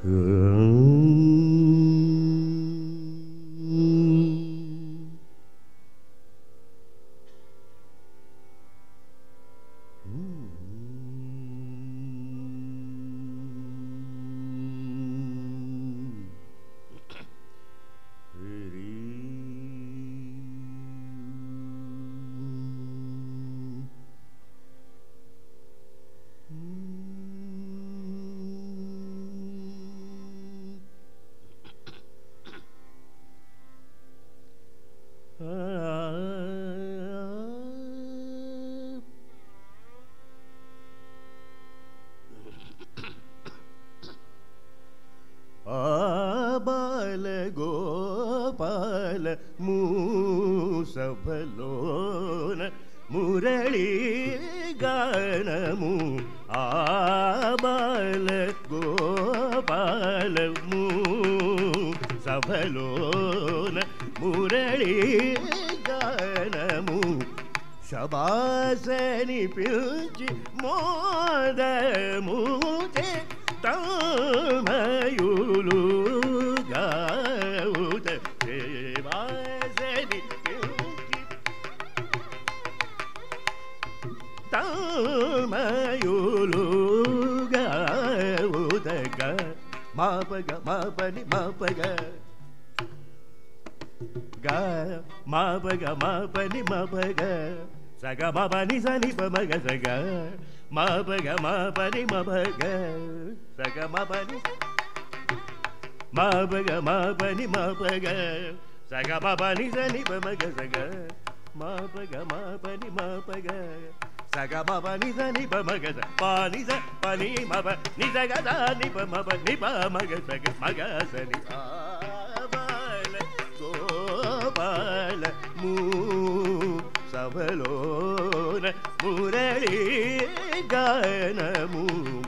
ಮೂಸಫಲೋನ ಮುರಳಿ ಗಾನಮು ಆಬಾಲ ಗೋಪಾಲ ಮೂಸಫಲೋನ ಮುರಳಿ ಗಾನము శబాసని పిలిచి మోదముచే తమయులు గావుత శబాసని పిలిచి తమయులు గావుత మాపగ మాపని మాపగ ga ma pa ga ma pa ni ma pa ga sa ga ma pa ni sa ni pa ma ga sa ga ma pa ga ma pa ni ma pa ga sa ga ma pa ni ma pa ga ma pa ni ma pa ga sa ga ma pa ni sa ni pa ma ga sa ga ma pa ga ma pa ni ma pa ga sa ga ma pa ni sa ni pa ma ga sa pa ni sa pa ni ma pa ni sa ga sa ni pa ma pa ni pa ma ga sa ni pa பால மூசஃபலோன முரளி கானமு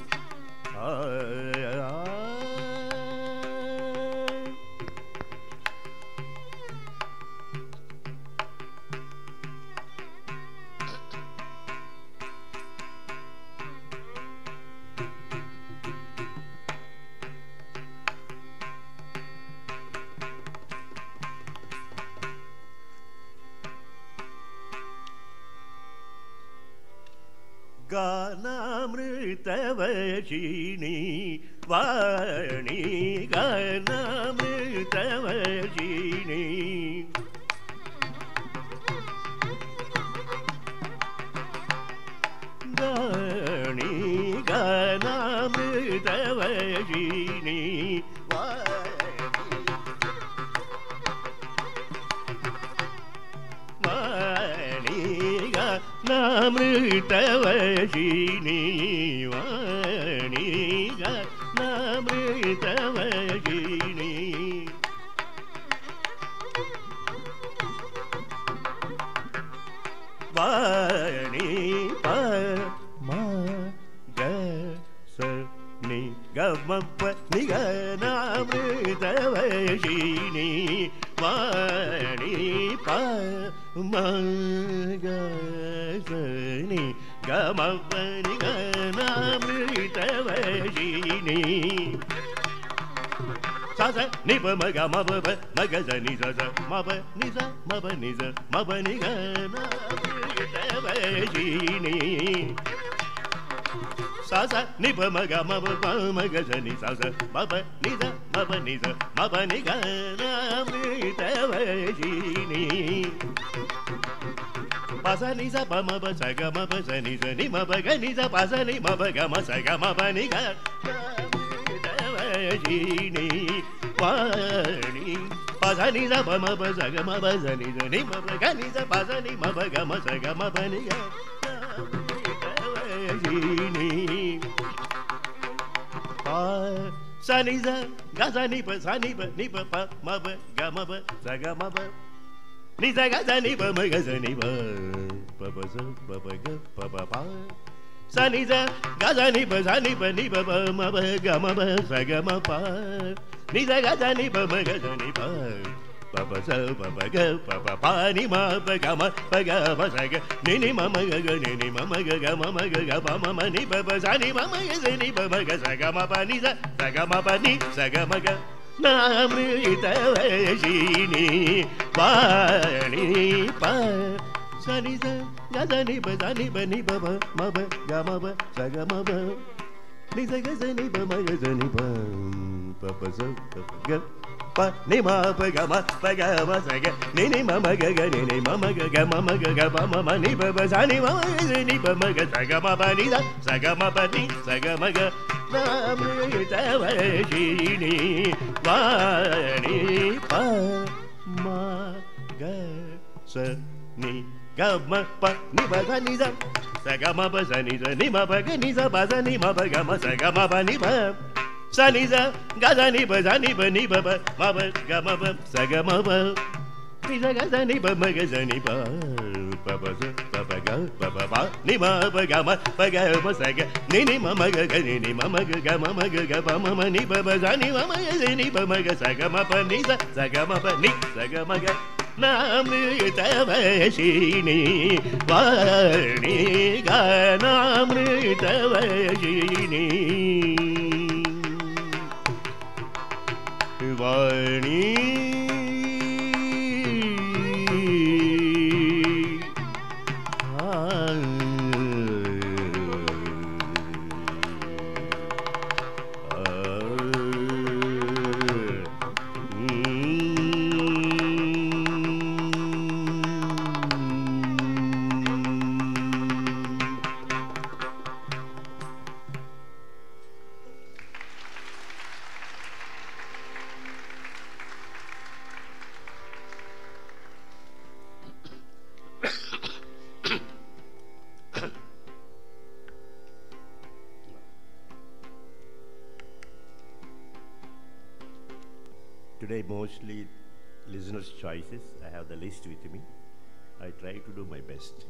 गानामृतवर्षिणी वाणी गानामृतवर्षिणी वाणी गानामृतवर्षिणी नामृतवर्षिणी वाणी नामृतवर्षिणी वाणी प म ग स नि ग म प नि ग नामृतवर्षिणी वाणी प म ग स नि ग म प नि ग नामृतवर्षिणी सा सा नि प म ग म प प म ग स नि स स म प नि स म प नि स म प नि ग नामृतवर्षिणी सा सा नि प म ग म प प म ग स नि सा स म प नि स म प नि स म प नि ग नामृतवर्षिणी pa sa ni sa pa ma pa sa ga ma pa sa ni ma pa ga ni sa pa sa ni ma pa ga ma sa ga ma pa ni ga naamृतवर्षिणी Vani pa sa ni sa pa ma pa sa ga ma pa sa ni ma pa ga ni sa pa sa ni ma pa ga ma sa ga ma pa ni ga naamृतवर्षिणी pa sa ni sa ga sa ni pa pa ma pa ga ma pa sa ga ma pa ni sa ga sa ni pa ma ga sa ni pa pa pa sa pa pa ga pa pa pa sa ni sa ga sa ni pa pa ma pa ga ma pa sa ga ma pa ni sa ga sa ni pa ma ga sa ni pa papa sa papa ga papa pa ni ma pa ga ma pa ga pa sa ga ni ni ma ma ga ni ni ma ma ga ma ma ga pa ma ma ni pa pa sa ni ma ma ga sa ni pa ma ga sa ga ma pa ni sa ga ma pa ni sa ga ma ga namrita vashini pani pa sa ni sa ga sa ni pa ni pa pa ma pa ga ma pa sa ga ma pa ni sa ga sa ni pa ma ga sa ni pa pa pa sa pa ga pa ni ma pa ga ma sa ga ni ma ma ga ni ma ma ga ma ma ga pa ma ma ni pa pa sa ni ma ma ga ni pa ma ga sa ga ma pa ni sa ga ma pa ni sa ga ma ga namrita vashini pani pa ma ga sa ni ga ma pa ni pa sa ni sa ga ma pa sa ni ma pa ga ni sa pa sa ni ma pa ga ma sa ga ma pa ni pa sa ni sa ga sa ni pa ni pa pa ma pa ga ma pa sa ga ma pa ni sa ga sa ni pa ma ga sa ni pa pa pa sa pa pa ga pa pa pa ni ma pa ga ma sa ga ni ma ma ga ni ma ma ga ma ma ga pa ma ma ni pa pa sa ni ma ma ga sa ni pa ma ga sa ga ma pa ni sa ga ma pa ni sa ga ma ga namrita vashini pani ga namrita vashini vani Today mostly listeners' choices. I have the list with me. I try to do my best.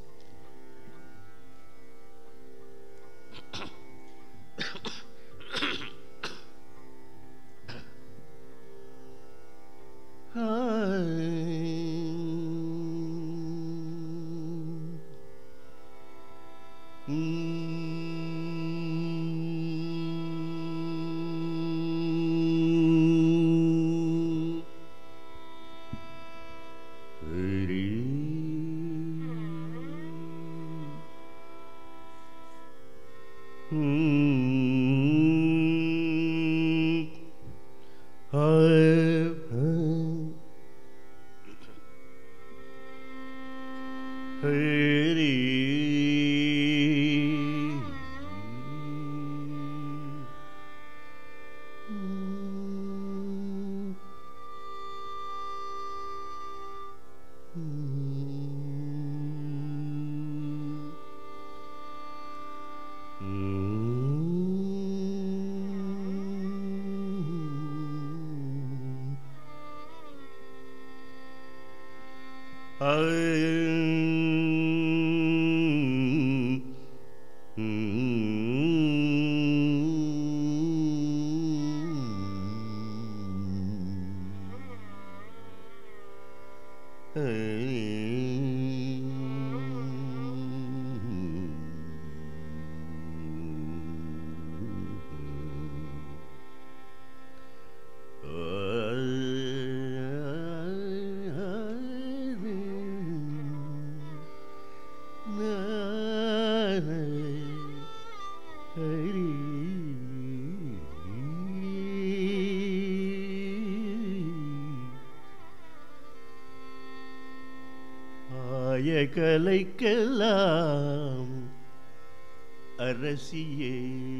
கலைக்கெல்லாம் அரசியே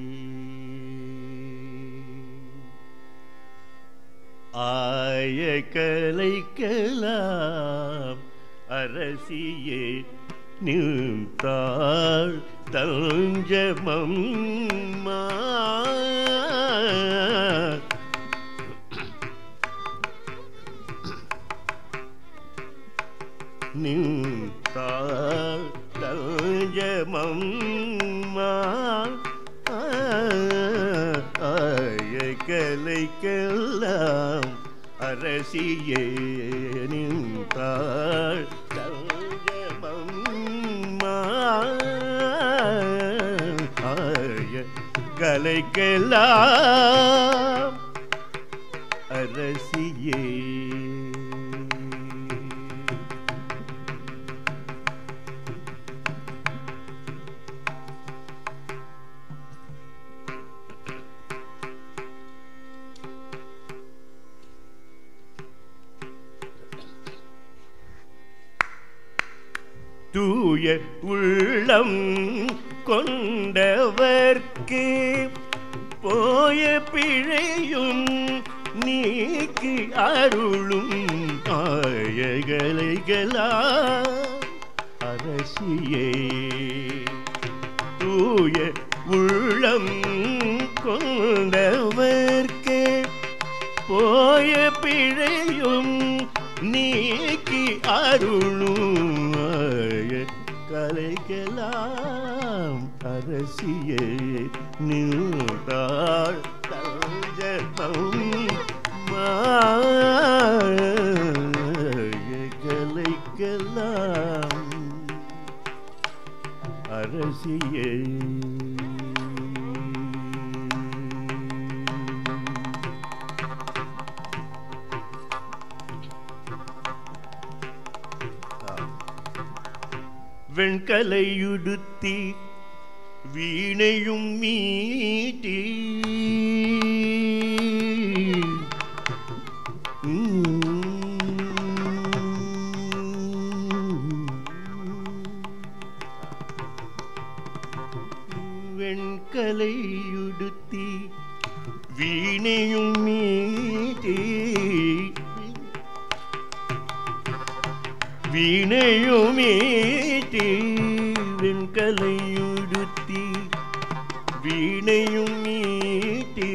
ஆய கலைக்கெல்லாம் அரசியே நின்றாள் தஞ்சமம்மா நின்றாள் தஞ்சமம்மா ஆய கலைக்கெல்லாம் அரசியே அரசியே நின்றாள் ஆய கலைக்கெல்லாம் அரசியே. தூய உள்ளம் கொண்டவர்க்கு போய பிழையும் நீக்கி அருளும் ஆயகலைகளாம் அரசியே. தூய உள்ளம் கொண்டவர்க்கு போய பிழையும் நீக்கி அருளும் கலைக்கெல்லாம் அரசியே நின்றாள் தஞ்சம் கலைக்கெல்லாம் அரசியே. வெண்கலையுடுத்தி வீணையும் மீட்டி வெண்கலையுடுத்தி வீணையும் மீட்டி வீணையும் மீட்டி வெண்கலையுடுத்தி வீணையும் மீட்டி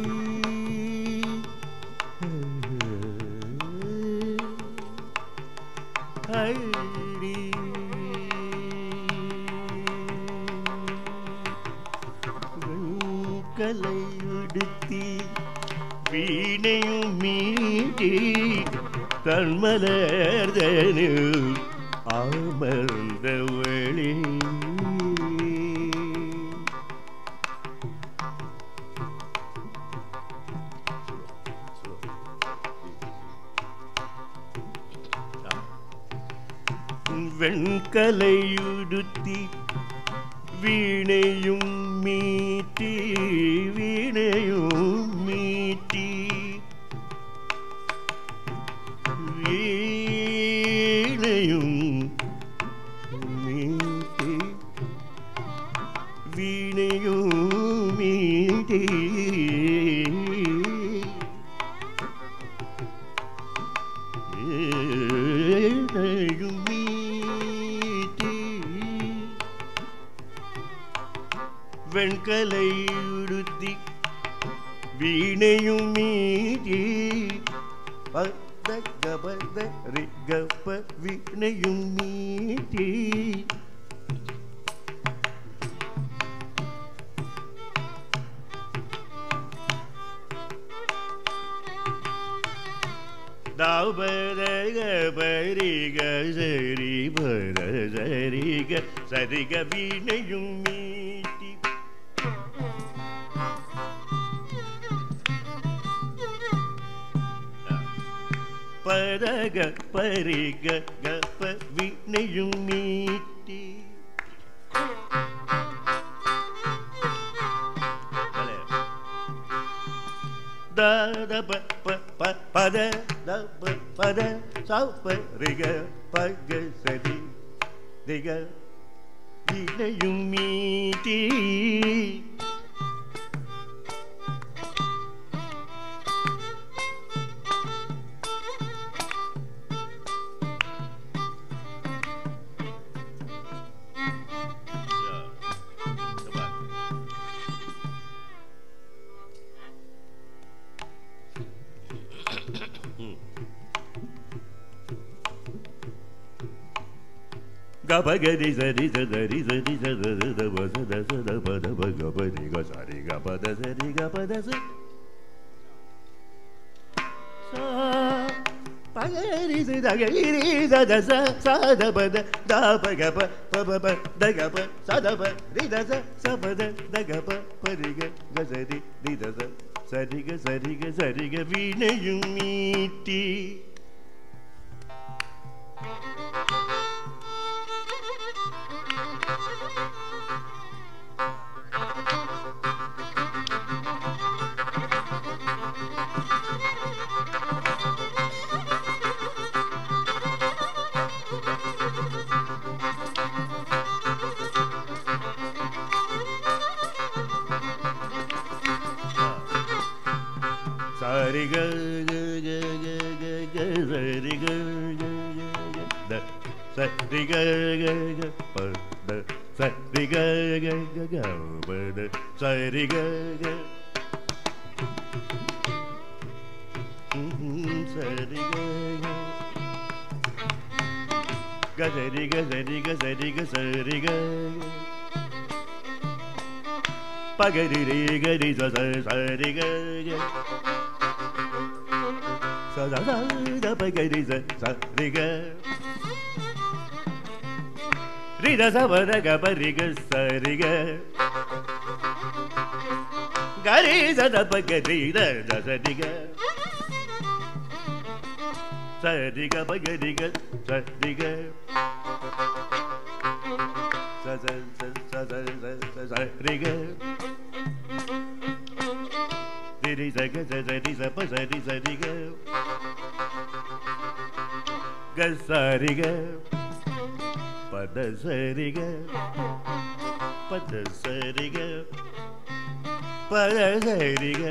ஹரி வெண்கலையுடுத்தி வீணையும் மீட்டி தன்மலர்தனில் அமர்ந்த வழி வெண்கலையுடுத்தி வீணையும் மீட்டி வீணையும் மீட்டி வீணையும் மீட்டி வீணையும் மீட்டி வீணையும் மீட்டி வெண்கலையுடுத்தி வீணையும் மீட்டி கபத ரிகப்ப வீணையும் மீட்டி தாபத கபரிக சரி பர சரிக சரிக வீணையும் மீட்டி பரக பரிக கப வீணையும் மீட்டி தத பத பத சௌப ரிக பக சரி ரிக வீணையும் மீட்டி Gabagadi zari zari zari zari da basa da da pada bagabadi ga sari ga pada zari ga pada sa Magari dagiri da sa da ba da ba ga ba da ga ba sa da ba ri da sa ba da ga ba ri ga ga sa ri da sa ri ga வீணையும் மீட்டி Sari ga ga ga ga ga sari ga ga da sari ga ga ga pa da sari ga ga ga ga pa da sari ga ga sari ga sari ga sari ga sari ga sari ga pa ga ri ga ri sa sari ga ga sa da da pa ga ri sa ri ga ri da sa ba da ga pa ri ga sa ri ga ga ri sa da pa ga ri da sa ri ga sa ri ga pa ga ri ga sa ri ga sa ri ga ri sa ga sa pa sa ri ga ga sa ri ga pa da sa ri ga pa da sa ri ga pa da sa ri ga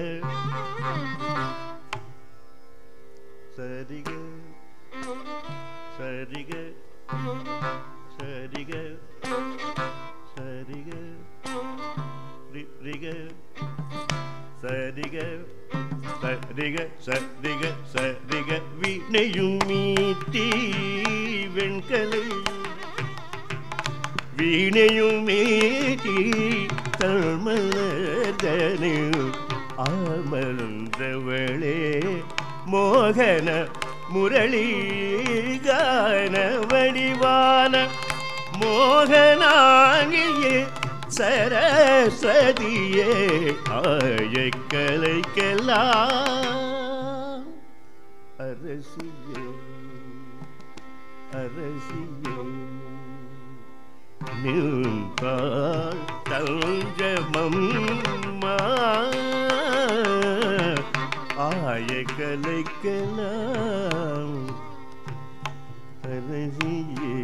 sa ri ga sa ri ga sa ri ga sa ri ga ri ga sa ri ga sa ri ga sa ri ga sa ri ga வீணையும் மீட்டி வெண்கலை வீணையும் மீட்டி தமலதனு அமர்ந்தவளே மோகன முரளி கான வடிவான மோகனாங்கியே சரஸ்வதியே ஆயக்கலைக்கெல்லாம் அரசியே அரசியே நின்பாள் தஞ்சமம்மா ஆயக்கலைக்கெல்லாம் அரசியே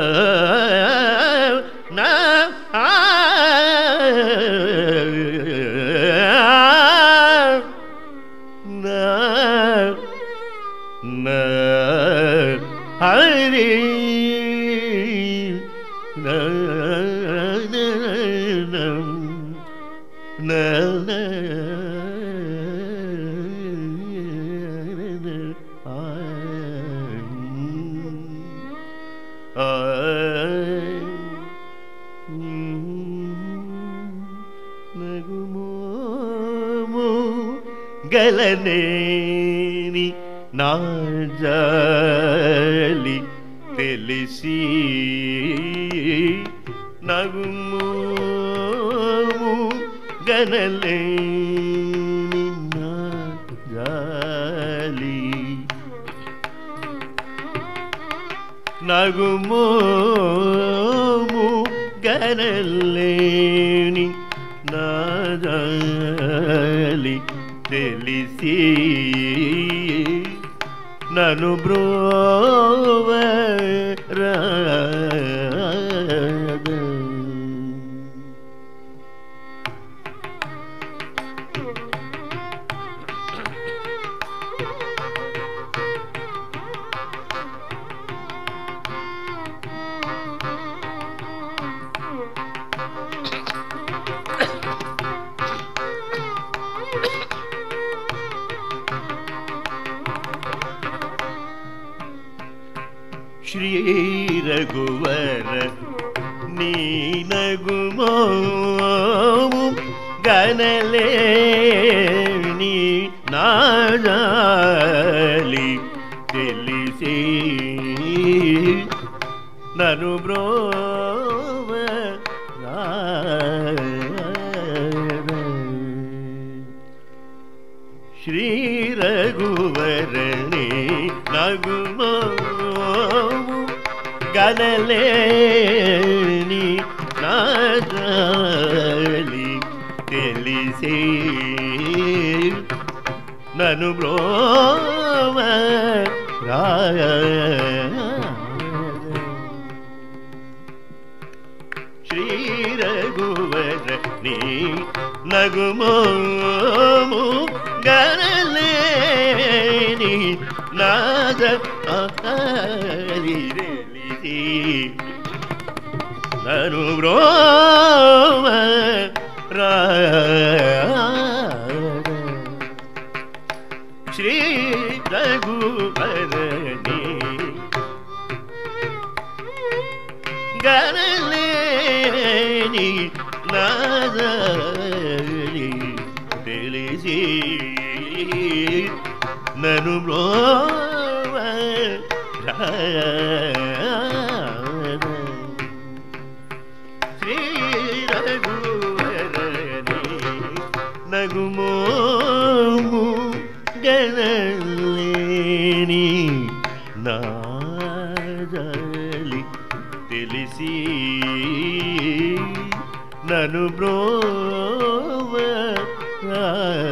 గలనేని నా జాలి తెలిసి నగుమోము గనలేని నా జాలి నగుమోము గనలేని నా జాలి తెలిసి నను బ్రోవరా శ్రీ రఘువర నీ నగుమోము గనలేని నా జాలి తెలిసి నను బ్రోవరా శ్రీ రఘువరణి నగుమోము గనలేని నా జాలి తెలిసి నను బ్రోవరా శ్రీ రఘువరణి నగుమోము గనలేని నా జాలి తెలిసి నను బ్రోవరా శ్రీ రఘువరణి గనలేని నా జాలి తెలిసి నను బ్రోవరా శ్రీ రఘువరణి నగుమోము గనలేని నా జాలి తెలిసి నను బ్రోవరా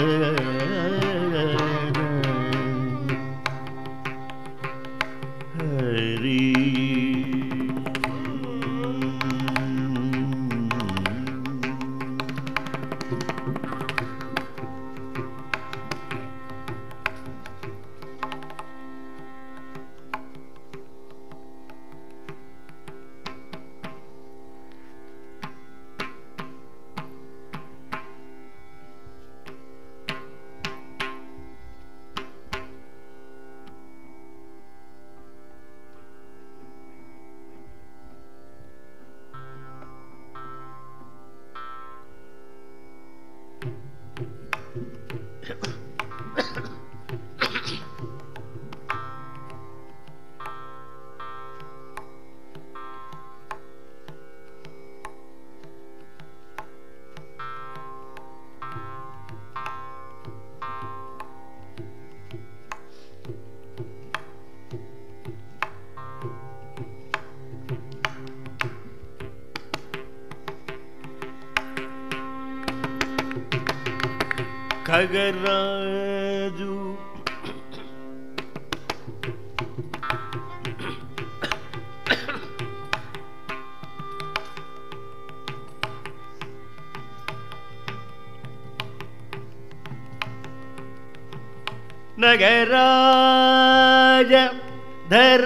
హరి ఖగరాజు నగరాజ ధర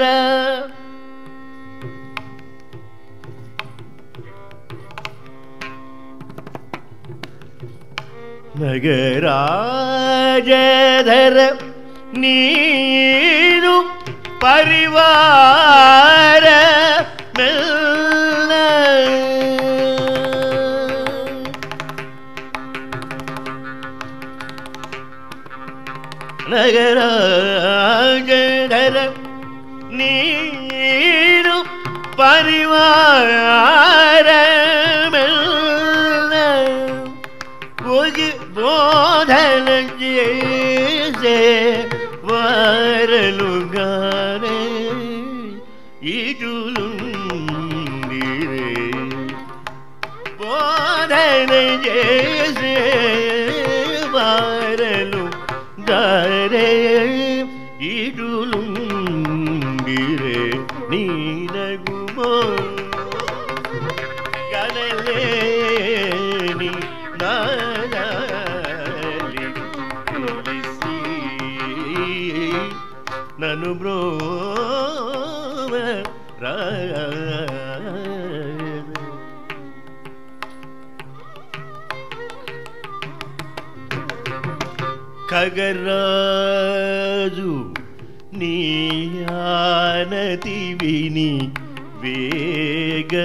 నగరాజధర నీరు పరివార నగరాజధర నీరు పరివార బోధన చేసే వారలుగానే ఇటులుండిరే బోధన చేసే వారలు గారే ఇటులుండిరే నీనగుమో గనలేని నను బ్రోవ ఖగరాజు నీయానతి విని వేగ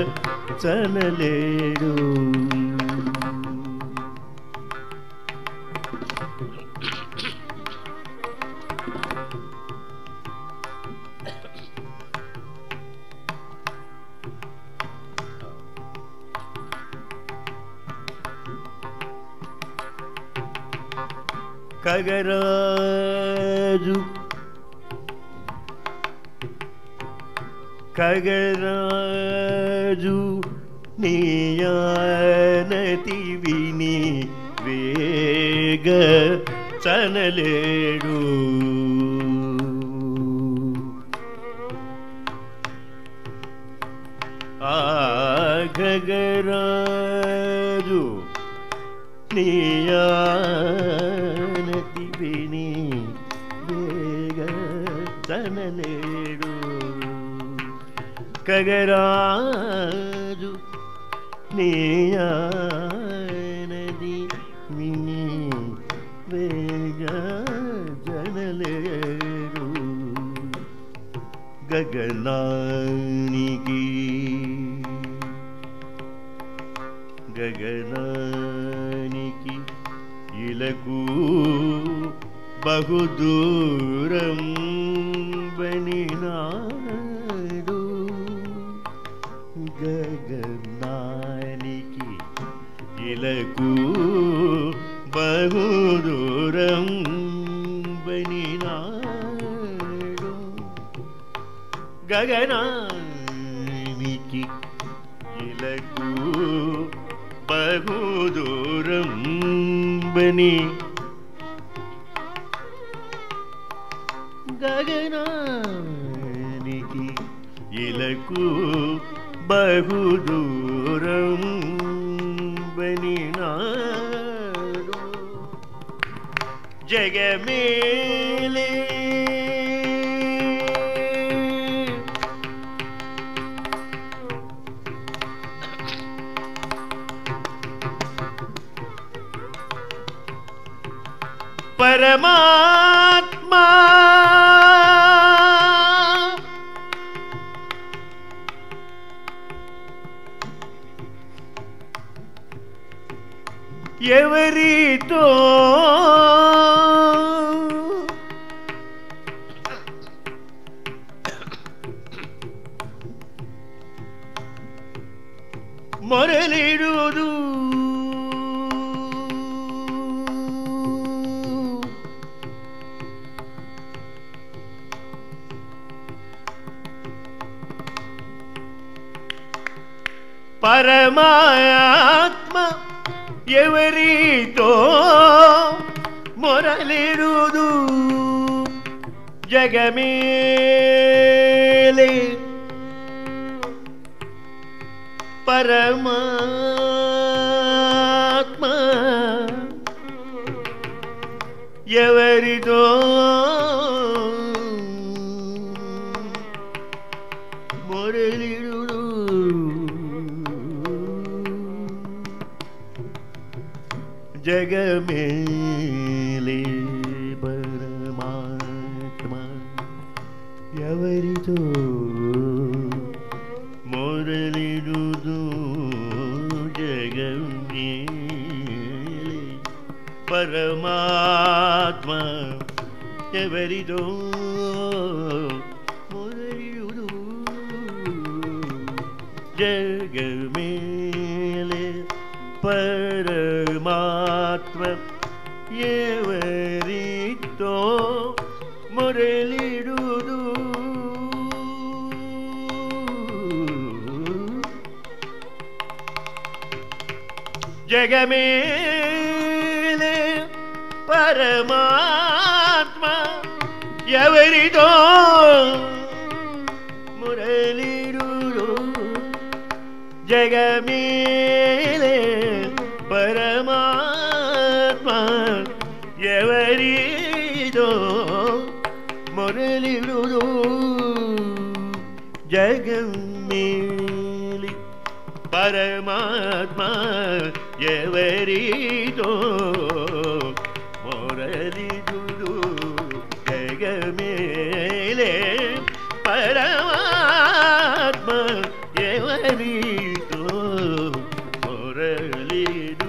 చనలేడు ఖగరాజు ఖగరాజు నీయానతి విని వేగ చనలేడు ఆ ఖగరాజు నీయానతి విని వేగ చనలేడు ఖగరాజు నీయానతి విని వేగ చనలేడు గగనానికి గగనానికి ఇలకు బహుదూరం బనినాడు గగనానికి ఇలకు బహుదూరం బనినాడు గగనానికి ఇలకు బహుదూరం బని గగనానికి ఇలకు బహుదూరం బనినాడు జగమేలే పరమాత్మా ఎవరితో మొరలిడుదు పరమాత్మ ఎవరితో మొరలిడుదు జగమేలే పరమాత్మ ఎవరితో మురళిడు జగమేలే పరమాత్మ ఎవరితో మురళిడు జగమేలే పరమాత్మ ఎవరితో మురళిడు జగమేలే పరమాత్మ ఎవరితో మురళిడు జగమేలే పరమాత్మ ఎవరితో మురళిడు జగమేలే పరమాత్మ ఎవరితో మురళిడు జగమేలి పరమాత్మ ఎవరితో మురళిడు జగమేలే పరమాత్మ ఎవరితో మురళిడు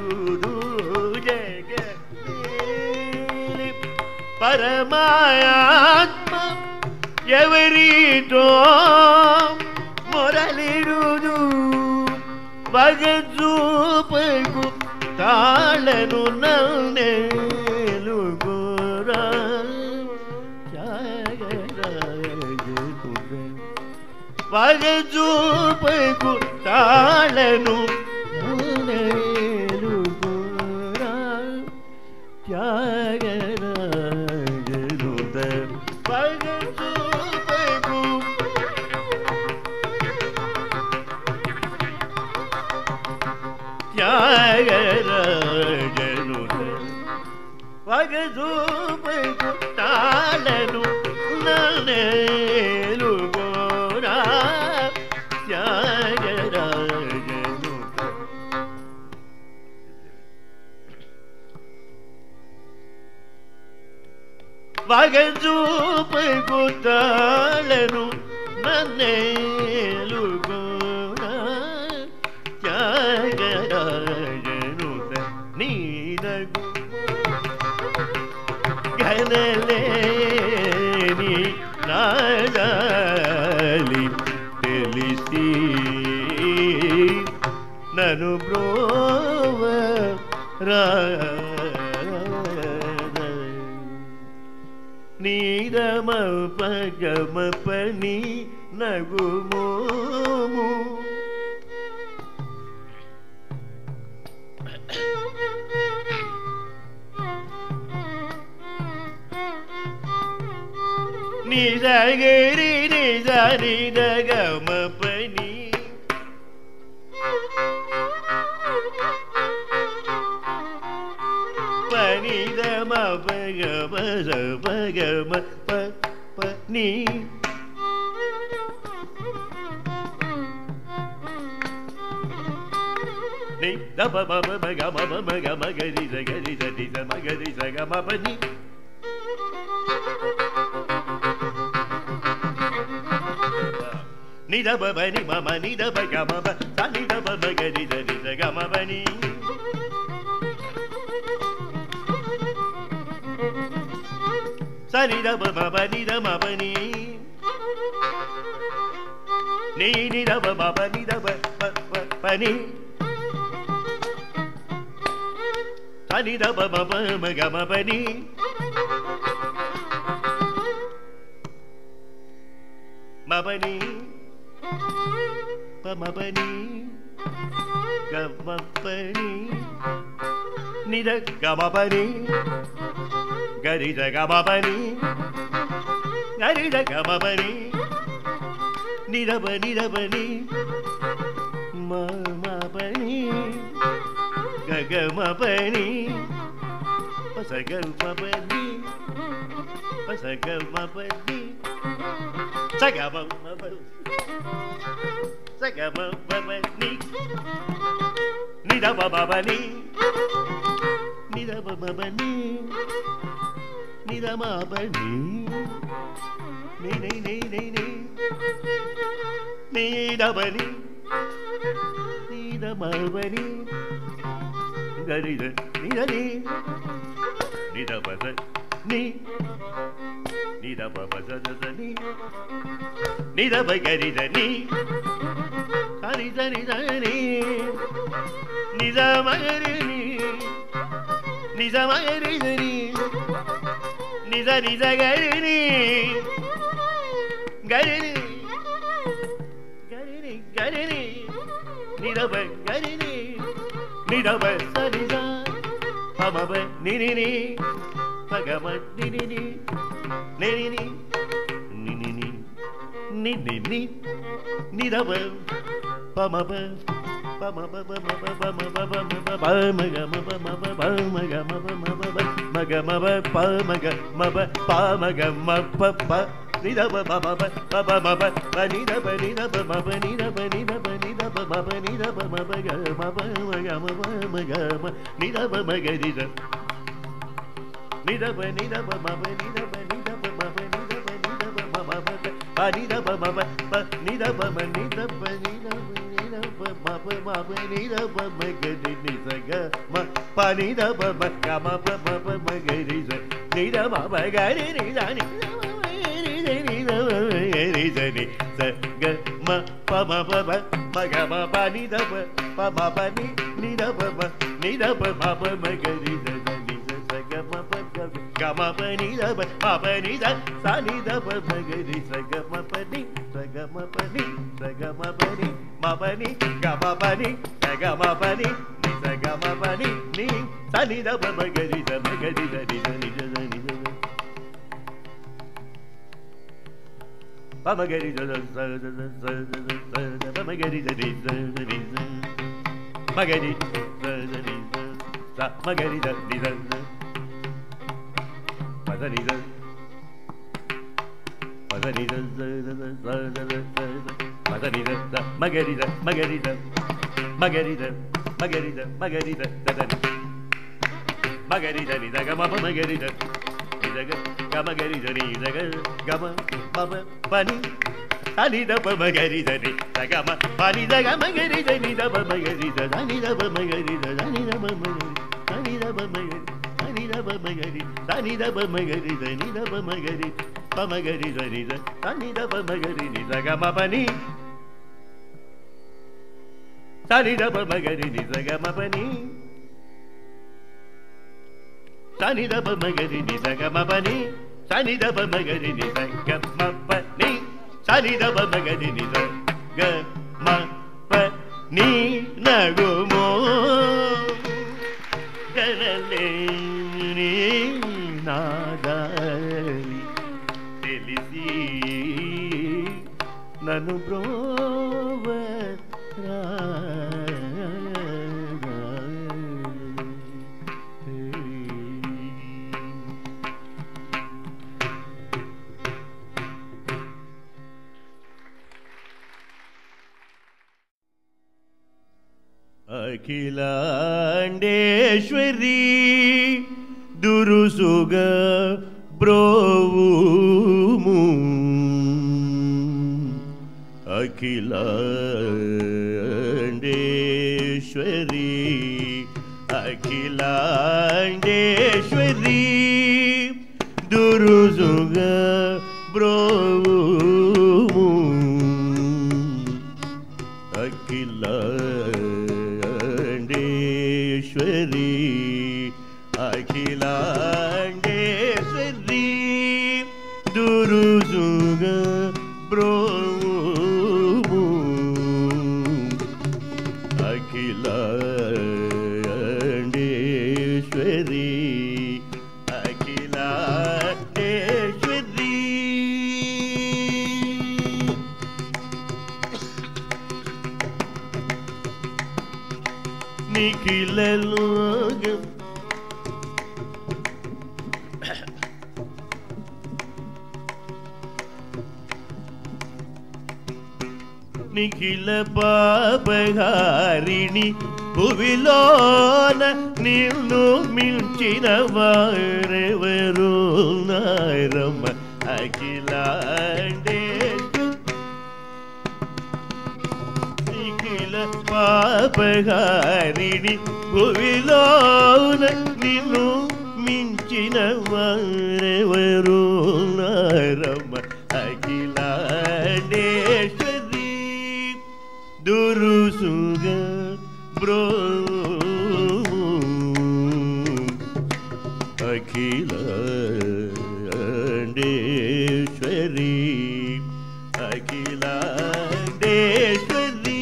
జగమేలి పరమాత్మ ఎవరితో మురళిడు వగజూపకు తాళను నల్నేలుగురా వగజూపకు తాళను నల్నేలుగురా త్యాగరాజనుత వగజూపకు త్యాగరాజనుత వగజూపకు తాళను నల్నేలుగురా త్యాగరాజనుత వగజూపకు తాళను నల్నేలుగురా త్యాగరాజనుత నీనగు గనలేని నాదాలి తెలిసి నను బ్రోవ నీరమ పగమ పని నగుమోము నిజగరి నిజరి గమ పని పనిదమ పగమ పగమ పని దమ గమ గమ గరి గరి గరి గరి గమ పని నిదబ బని మమ నిదబ గమ బ నిదబ గరి గరి గమ బని సనిదబ మమ నిదమ బని నీ నిదబ మమ నిదబ పని సనిదబ మమ గమ బని మబని పమబని గమపని నిద గమపని గరిద గమపని గరిద గమపని నిదబ నిదబని మమపని గగమపని పసగమపని Sagamapani Sagamapani Sagamapani Nidamabani Nidamabani Nidamabani Nidamabani Nidamabani Garida Nidani Nidabasa Ni Nidabasa Ni Nidabagari Ni Sani Sani Sani Nidamagari Nidamagari Nida Nida Garini Garini Garini Garini Nidaba Garini Nidaba Sadisa Pamaba Nini Pagama Nini Nini Nini Nini Nidaba Pamaba Pamaba Pamaba Pamaba Pamagama Pamagama Magamaba Pamagama Pamagama Papa Nidaba Baba Baba Baba Nidaba Nidaba Baba Nidaba Nidaba Nidaba Baba Nidaba Baba Magama Magama Nidaba Magadida Nidaba Nidaba Baba Nidaba Nidaba Baba Nidaba Nidaba Baba Nidaba Baba Nidaba Nidaba Nidaba Baba Baba Nidaba Magadida Saga Panidaba Magama Baba Magadida Nidaba Magadida Nidaba Saga Pama Baba Magama Panidaba Pama Pani Nidaba Nidaba Baba Magadida Gama pani da pani da sani da magari sagama pani sagama pani sagama pani ma pani gama pani sagama pani ni sagama pani ni sani da magari da ni da ni da pa magari da magari da magari magari da Maganida Maganida Maganida Maganida Maganida Maganida Maganida Maganida Maganida Nidagama Maganida Nidaga Maganida Nidaga Gama Mama Pani Anida Maganida Nidagama Pani Daga Maganida Nidaba Maganida Anida Maganida Anida Maganida Anida Maganida Nida Magari, Danida Magari, Danida Magari, Pamagari, Danida, Danida Magari, Nizagama Pani, Danida Magari, Nizagama Pani, Danida Magari, Nizagama Pani, Danida Magari, Nizagama Pani, Danida Magari, Nizagama Pani, Nagumo, Galale. Nadali telisi nanu brovatra Akhilandeshwari Durusuga Brovumu Akhilandeshwari Akhilandeshwari Durusuga Brovumu Akhilandeshwari Akhilandeshwari Durusuga Brovumu Akhilandeshwari Akhilandeshwari Nikhilaloga Nikhila పాపహారిణి భువిలోన నిన్ను మించిన వారెవరు నారమ్మ అఖిలాండేశ్వరి నిఖిల పాపహారిణి భువిలోన నిన్ను మించిన వారెవరు నారమ్మ అఖిలాండేశ్వరి దురుసుగ బ్రో అఖిలాండేశ్వరి అఖిలాండేశ్వరి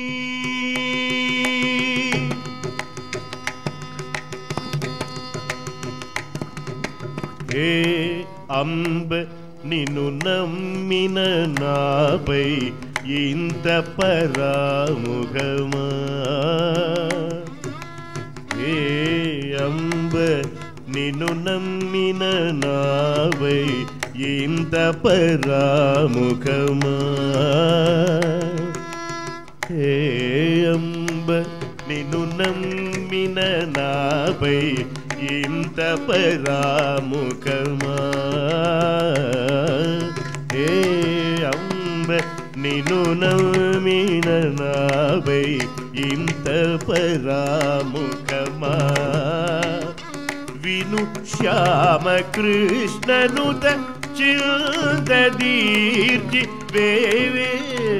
హే అంబ నిన్ను నమ్మిన నాపై ఇంత పరాముఖమా హే అంబ నిన్ను నమ్మిన నాపై ఇంత పరాముఖమా హే అంబ నిన్ను నమ్మిన నాపై ఇంత పరాముఖమా హే అంబ నిన్ను నమ్మిన నాపై ఇంత పరాముఖమా విను శ్యామ కృష్ణనుత చిందీర్చి వేవే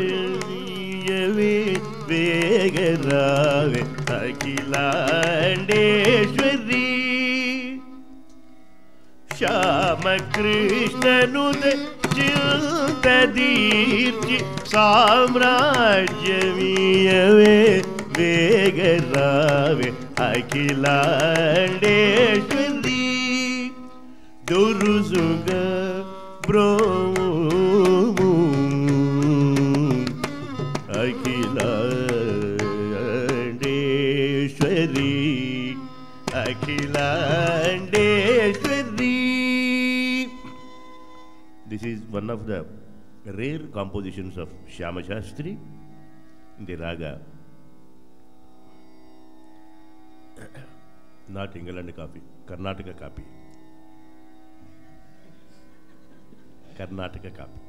వేగరావే అఖిలాండేశ్వరి శ్యామ కృష్ణనుత చిందీర్చి సామ్రాజ్యమీయవే వేగరావే అఖిలాండేశ్వరి దురుసుగ బ్రో Akhilandeshwari Akhilandeshwari. This is one of the rare compositions of Shyama Shastri in the raga. Not England copy, Karnataka copy. Karnataka copy.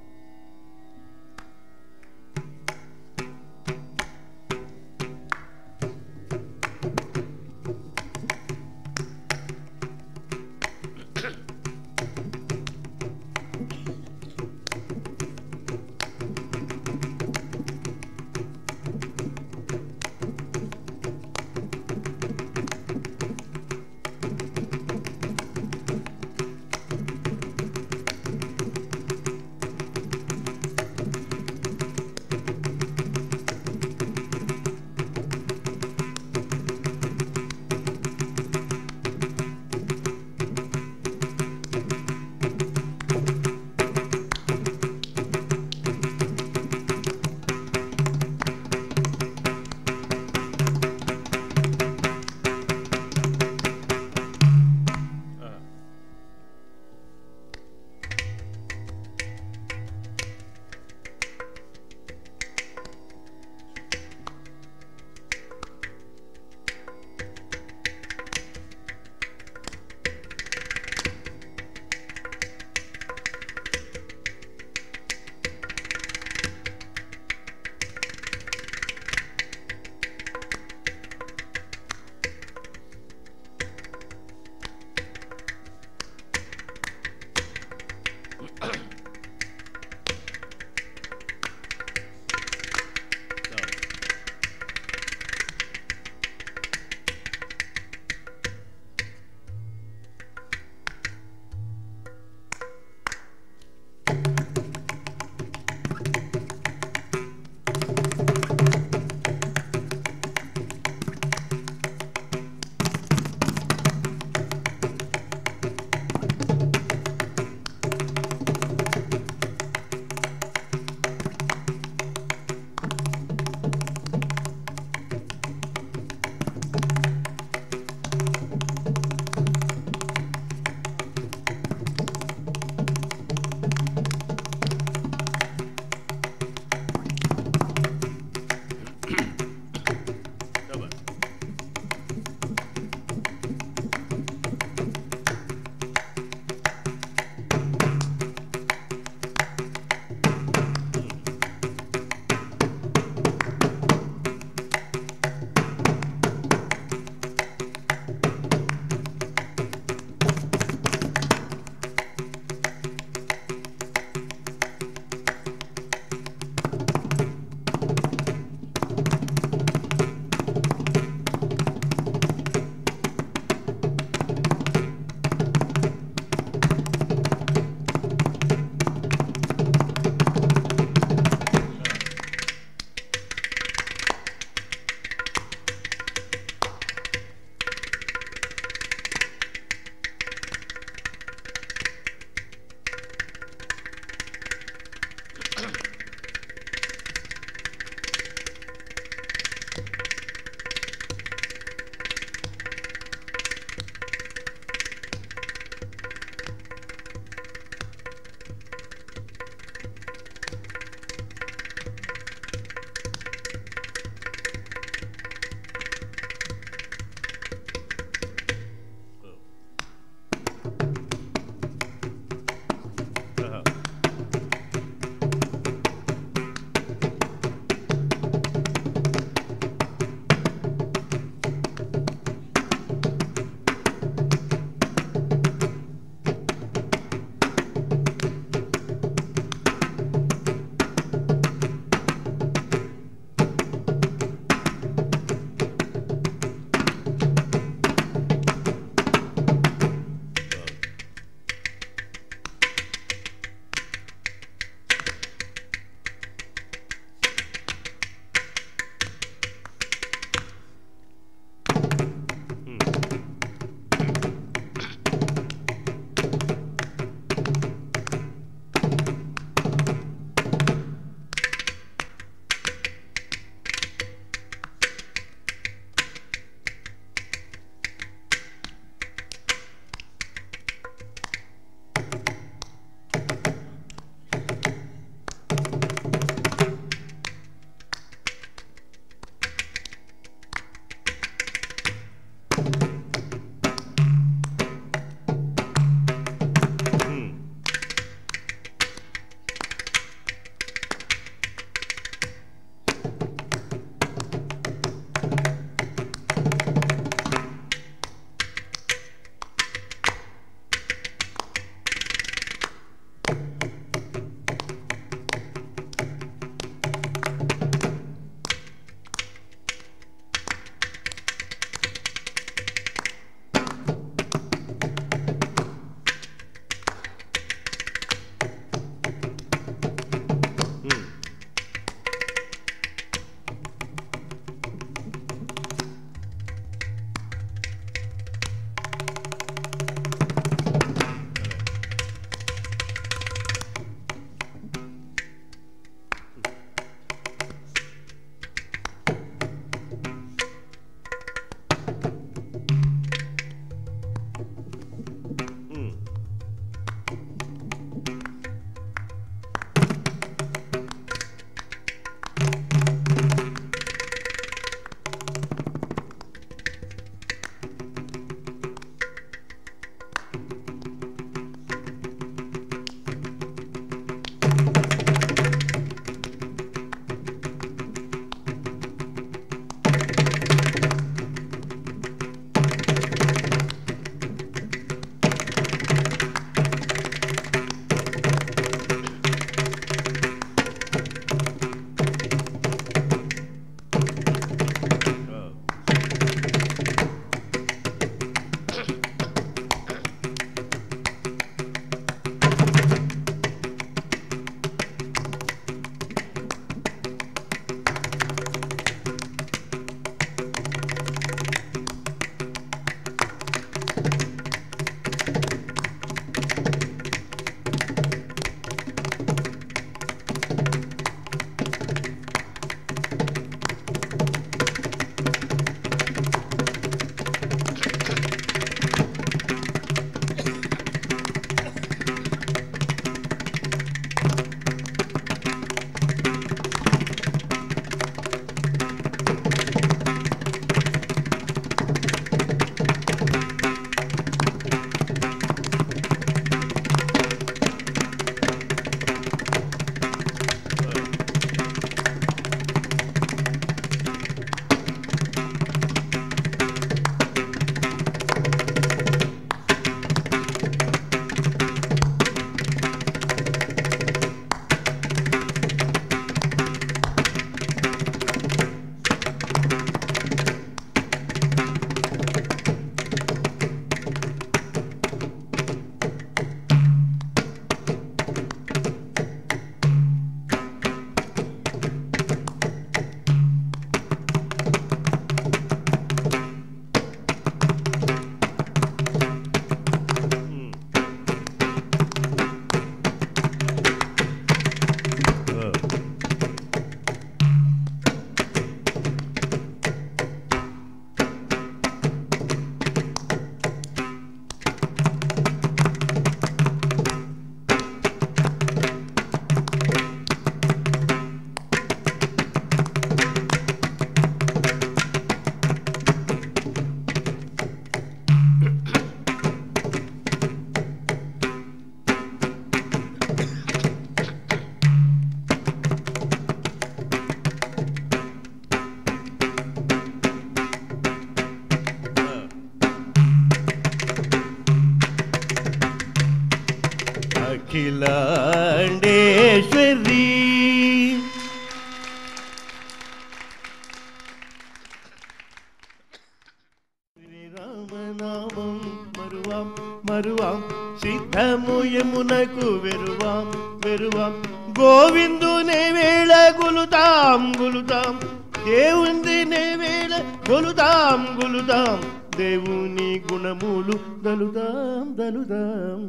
నామం మరువాం మరువాం సిద్ధము యమునకు వెరువాం వెరువాం గోవిందునే వేళ గులుతాం గులుతాం దేవుందినే వేళ గొలుతాం గొలుతాం దేవుని గుణములు దలుదాం దలుదాం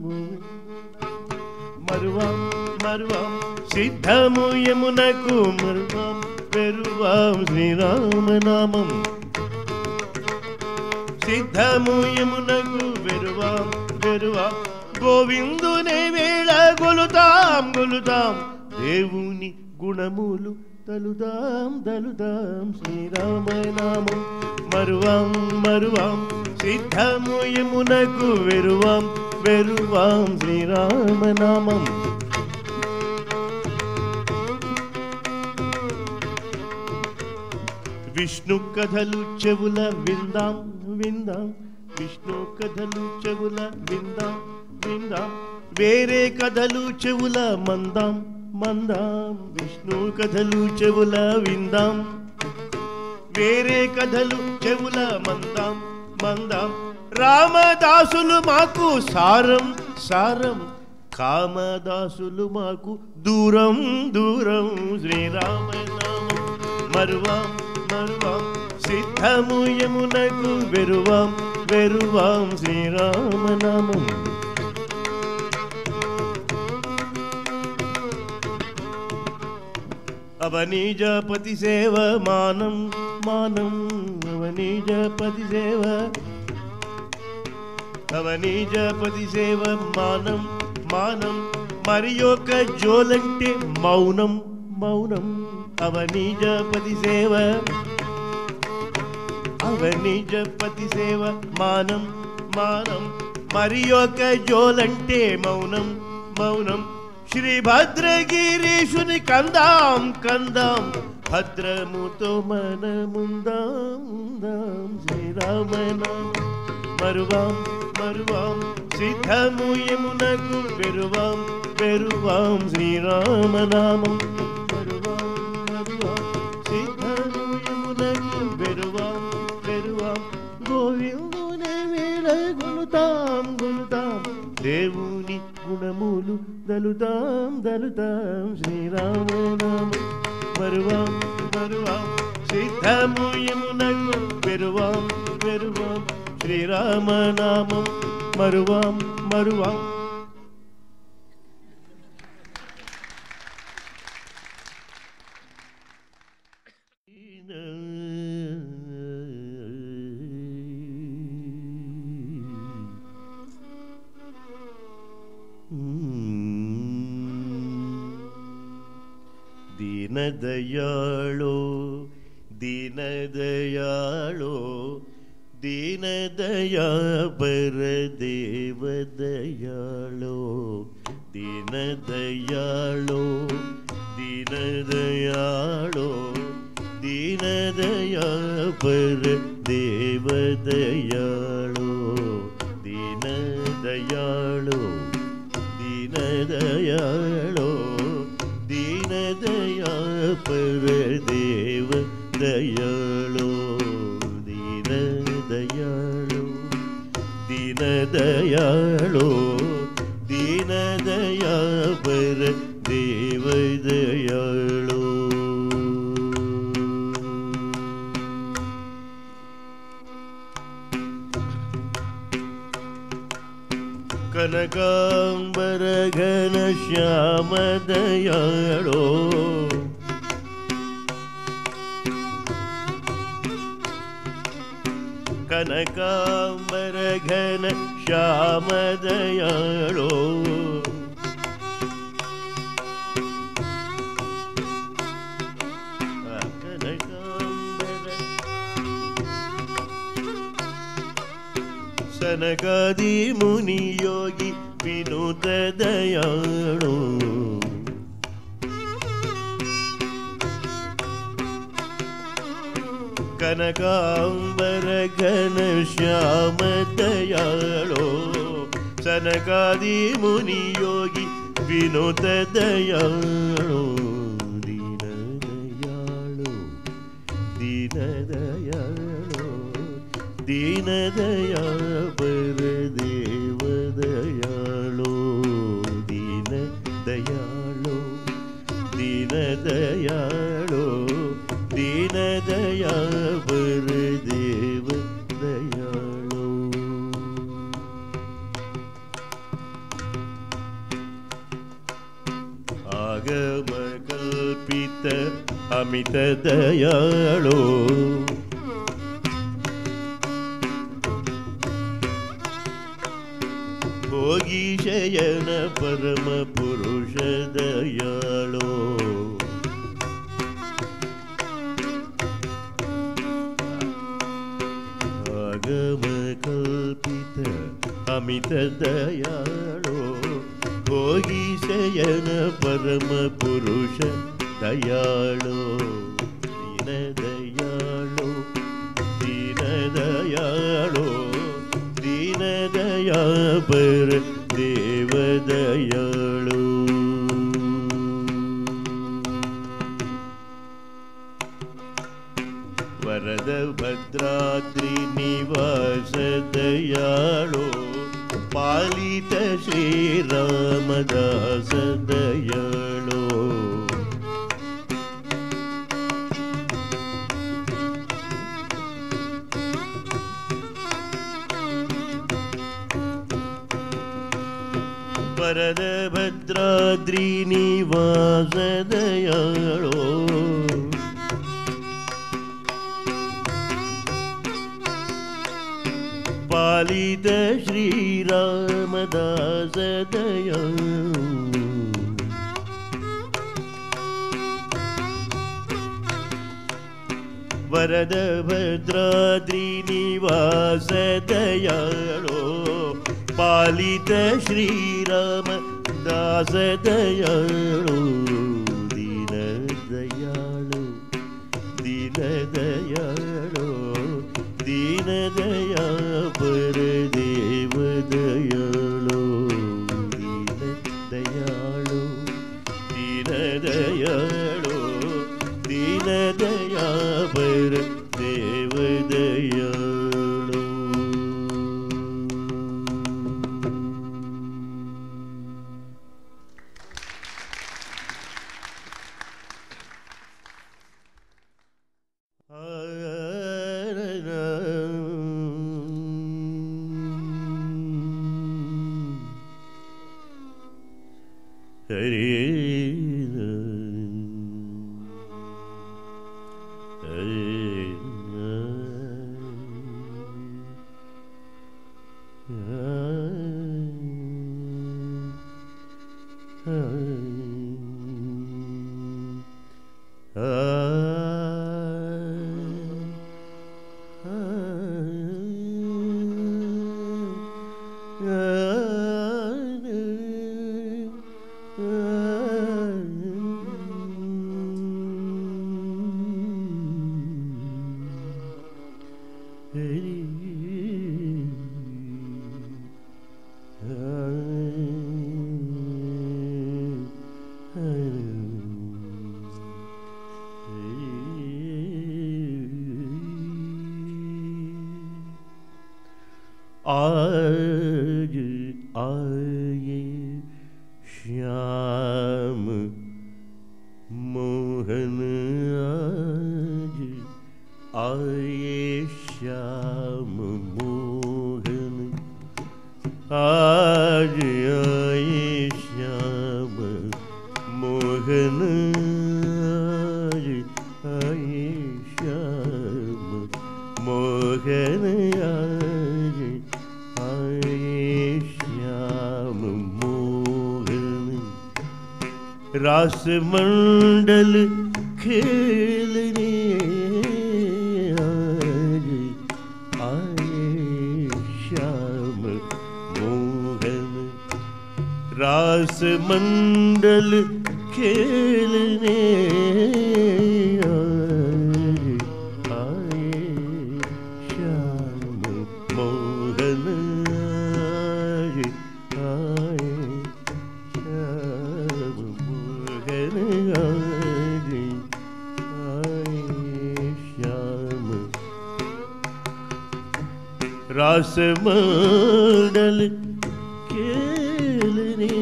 మరువాం మరువాం సిద్ధము యమునకు మరువాం వెరువాం శ్రీరామనామం సిద్ధము యమునకు వెరువాం వెరువాం గోవిందునే వేళ గొలుతాం గొలుతాం దేవుని గుణములు దలుదాం దలుదాం శ్రీరామనామం మరువాం మరువాం సిద్ధము యమునకు వెరువాం వెరువాం శ్రీరామనామం విష్ణు కథలు చెవుల విందాం విందాం విష్ణు కథలు చెవుల విందాం విందాం వేరే కథలు చెవుల మందాం మందాం విష్ణు కథలు చెవుల విందాం వేరే కథలు చెవుల మందాం మందాం రామదాసులు మాకు సారం సారం కామదాసులు మాకు దూరం దూరం శ్రీరామనామం మరువాం మరువాం సిద్ధము యమునకు వెరువాం వెరువాం శ్రీరామనామం అవనీజపతి సేవ మానం మానం అవనీజపతి సేవ అవనీజపతి సేవ మానం మానం మరి ఒక జోలంటే మౌనం మౌనం అవనీజపతి సేవ అవనీజపతి సేవ మానం మానం మరి ఒక జోలంటే మౌనం మౌనం శ్రీ భద్రగిరీశుని కందాం కందాం భద్రముతో మనముందాం శ్రీరామనామం మరువాం మరువాం సిద్ధము యమునకు వెరువాం వెరువాం శ్రీరామనామం మరువాం మరువాం సిద్ధము యమునకు వెరువాం వెరువాం గోవిందునే వేళ గొలుతాం గొలుతాం దేవుని గుణములు దలుతాం దలుతాం శ్రీరామనామం మరువాం మరువాం సిద్ధము యమునకు వెరువాం వెరువాం శ్రీరామనామం మరువాం మరువాం दीनदयाळो दीनदयाळो दीनदया परदेवदयाळो दीनदयाळो दीनदयाळो दीनदया परदेवदयाळो दीनदयाळो दीनदयाळो दीनदया परदेवदयाळो दीनदयाळो दीनदयाळो दीनदया परदेवदयाळो कनकांबर घन श्याम दयाळो कनकांबर घन श्याम दयाळो सनकादि मुनि योगी विनुत दयाळो कनकांबर घन श्याम दयाळो सनकादि मुनि योगी विनुत दयाळो दीन दयाळो दीन दयाळो दीन दयाबर देव दयालो, दीन दयालो, दीन दयालो, दीन दयाबर देव दयालो। आगम कल्पित अमित दयालो, भोगी शयन परम पुरुष दयालो, आगम कल्पित अमित दयालो, भोगी शयन परम पुरुष दयालो, दीन दयालो, दीन दयालो, दीन दयाबर देव दयालो। वरद भद्राद्रि निवास दयालो, पालित श्री रामदास दयालो, वरद भद्राद्रि निवास दयालो, पालित श्री रामदास दयालो, वरद भद्राद्रि निवास दयालो, पालित श्री रामदास दयालो, दीन दयालो, दीन दयालो, दीन दयाबर देव दयालो, दीन दयालो, दीन दयालो, दीन दयाबर देव दयालो। आज आए श्याम मोहन, आज आए श्याम मोहन, आज आए श्याम मोहन, आज आए श्याम मोहन, आज आए श्याम मोहन, रास मंडल खेलने आज आए श्याम मोहन, रास मंडल खेलने आज आए श्याम मोहन, आज आए श्याम मोहन, आज आए श्याम। रासमंडल खेलने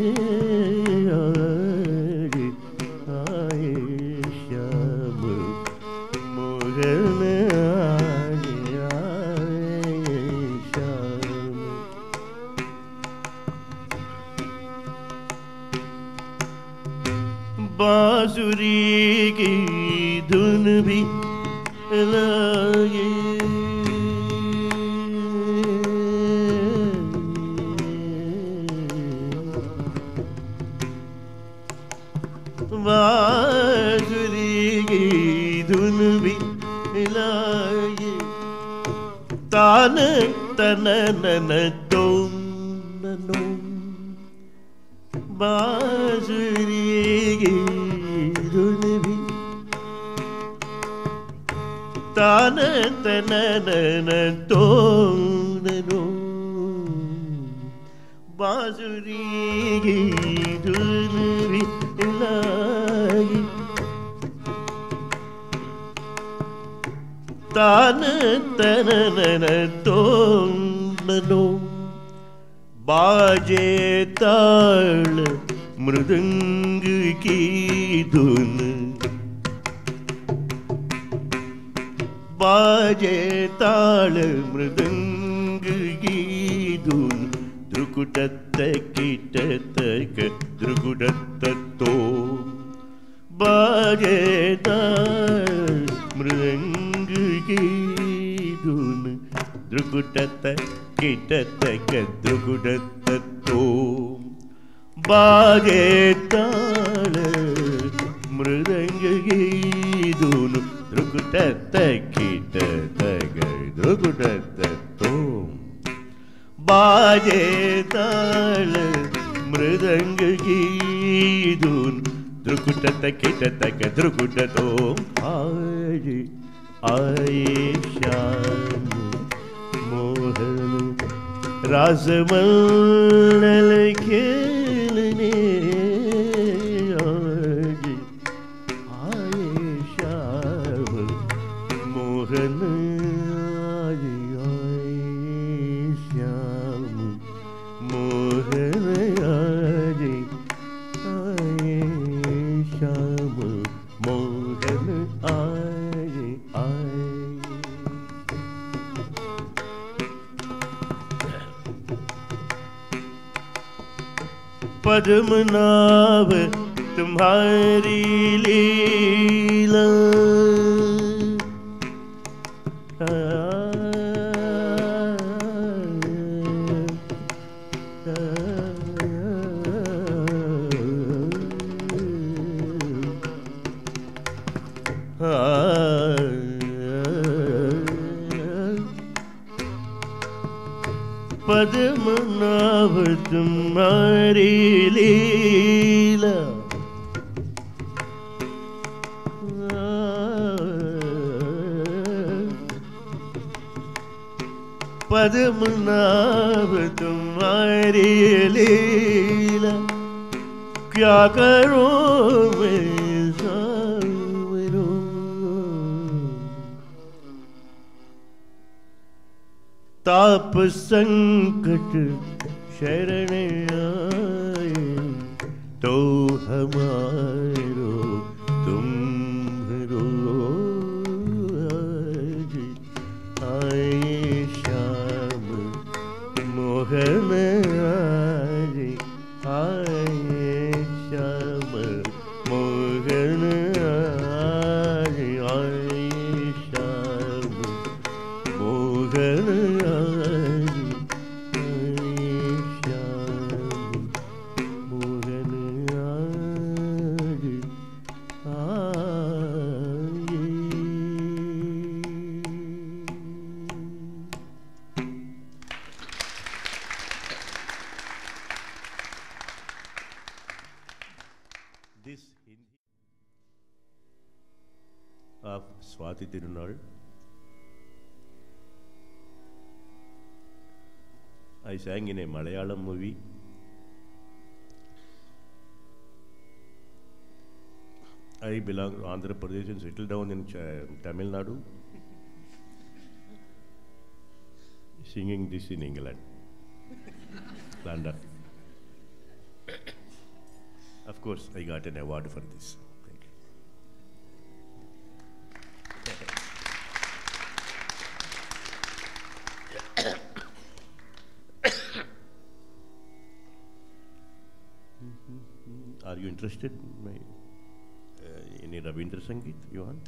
आज आए श्याम मोहन आज आए श्याम। बांसुरी की धुन भी लाए बांसुरी की धुन भी लाए तान तन नन तोम ननो बांसुरी की धुन भी तान तन नन तोम ननो बांसुरी की धुन भी लाई तान तन नन तोम ननो बाजे ताल मृदंग की धुन बाजे ताल मृदंग की धुन द्रुकुटत कीटतक द्रुकुटत तो बाजे ताल मृदंग की धुन द्रुकुटत कीटतक द्रुकुटत तो बाजे ताल मृदंग की धुन द्रुकुटत कीटतक द्रुकुटत तो बाजे ताल मृदंग की धुन द्रुकुटत कीटतक द्रुकुटतो आज आए श्याम मोहन रासमंडल खेलने आज आए श्याम मोहन आज आए श्याम मोहन आज आए श्याम मोहन आज आए। पद्मनाभ तुम्हारी लीला पद्मनाभ तुम्हारी लीला पद्मनाभ तुम्हारी लीला क्या करूं मैं सावरो ताप संकट शरण आए तो हमारो तुम्हारो आज आए श्याम मोहन आज आए श्याम मोहन आज आए श्याम मोहन आज आए श्याम मोहन आज आए। This Hindi of Swati Tirunal, I sang in a Malayalam movie. I belong to Andhra Pradesh and settled down in Tamil Nadu. singing this in England, London. Of course, I got an award for this. Thank you. Are you interested in my, any Rabindra Sangeet you want?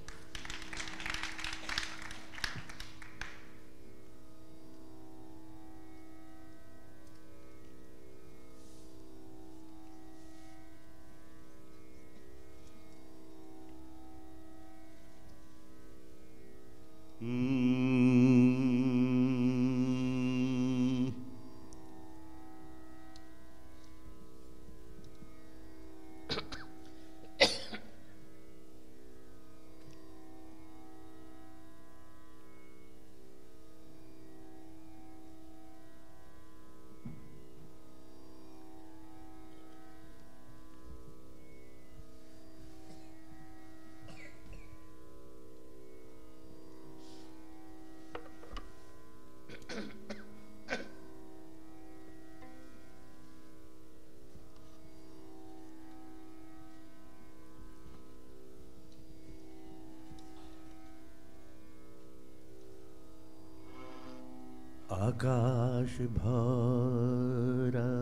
आकाश भरा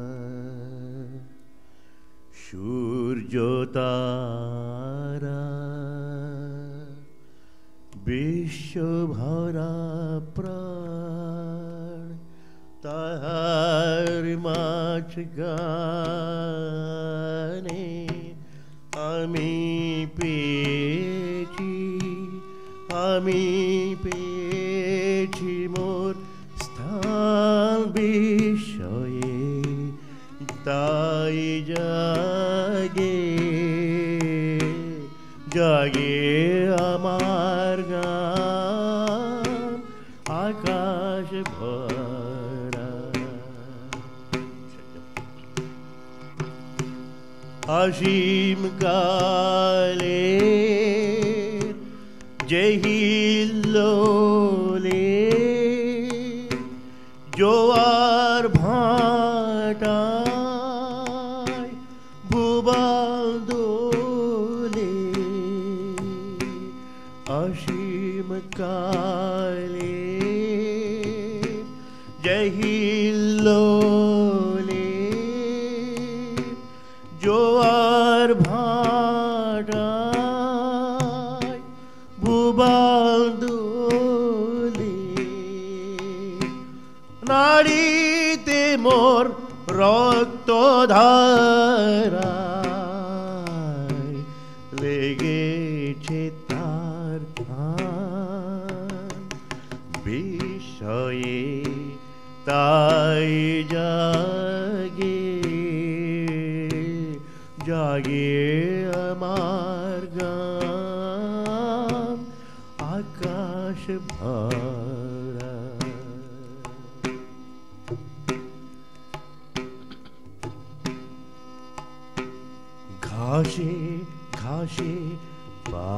सूर्य तारा विश्व भरा प्राण ताहार माछ गाने आमी पेची मोर বিষয়ে তাই জাগে জাগে আমার গান আকাশ ভরা অসীম কালে জহিল্লোলে জোয়ার ভাটায় ভুবন দোলে অসীম কালে জহিল্লোলে জোয়ার ভাটায় ভুবন দোলে নারীতে মোর রক্ত ধারায় লেগেছে তার ধান বিষয়ে তাই জাগে জাগে আমার গান আকাশ ভরা ঘাসে ঘাসে পা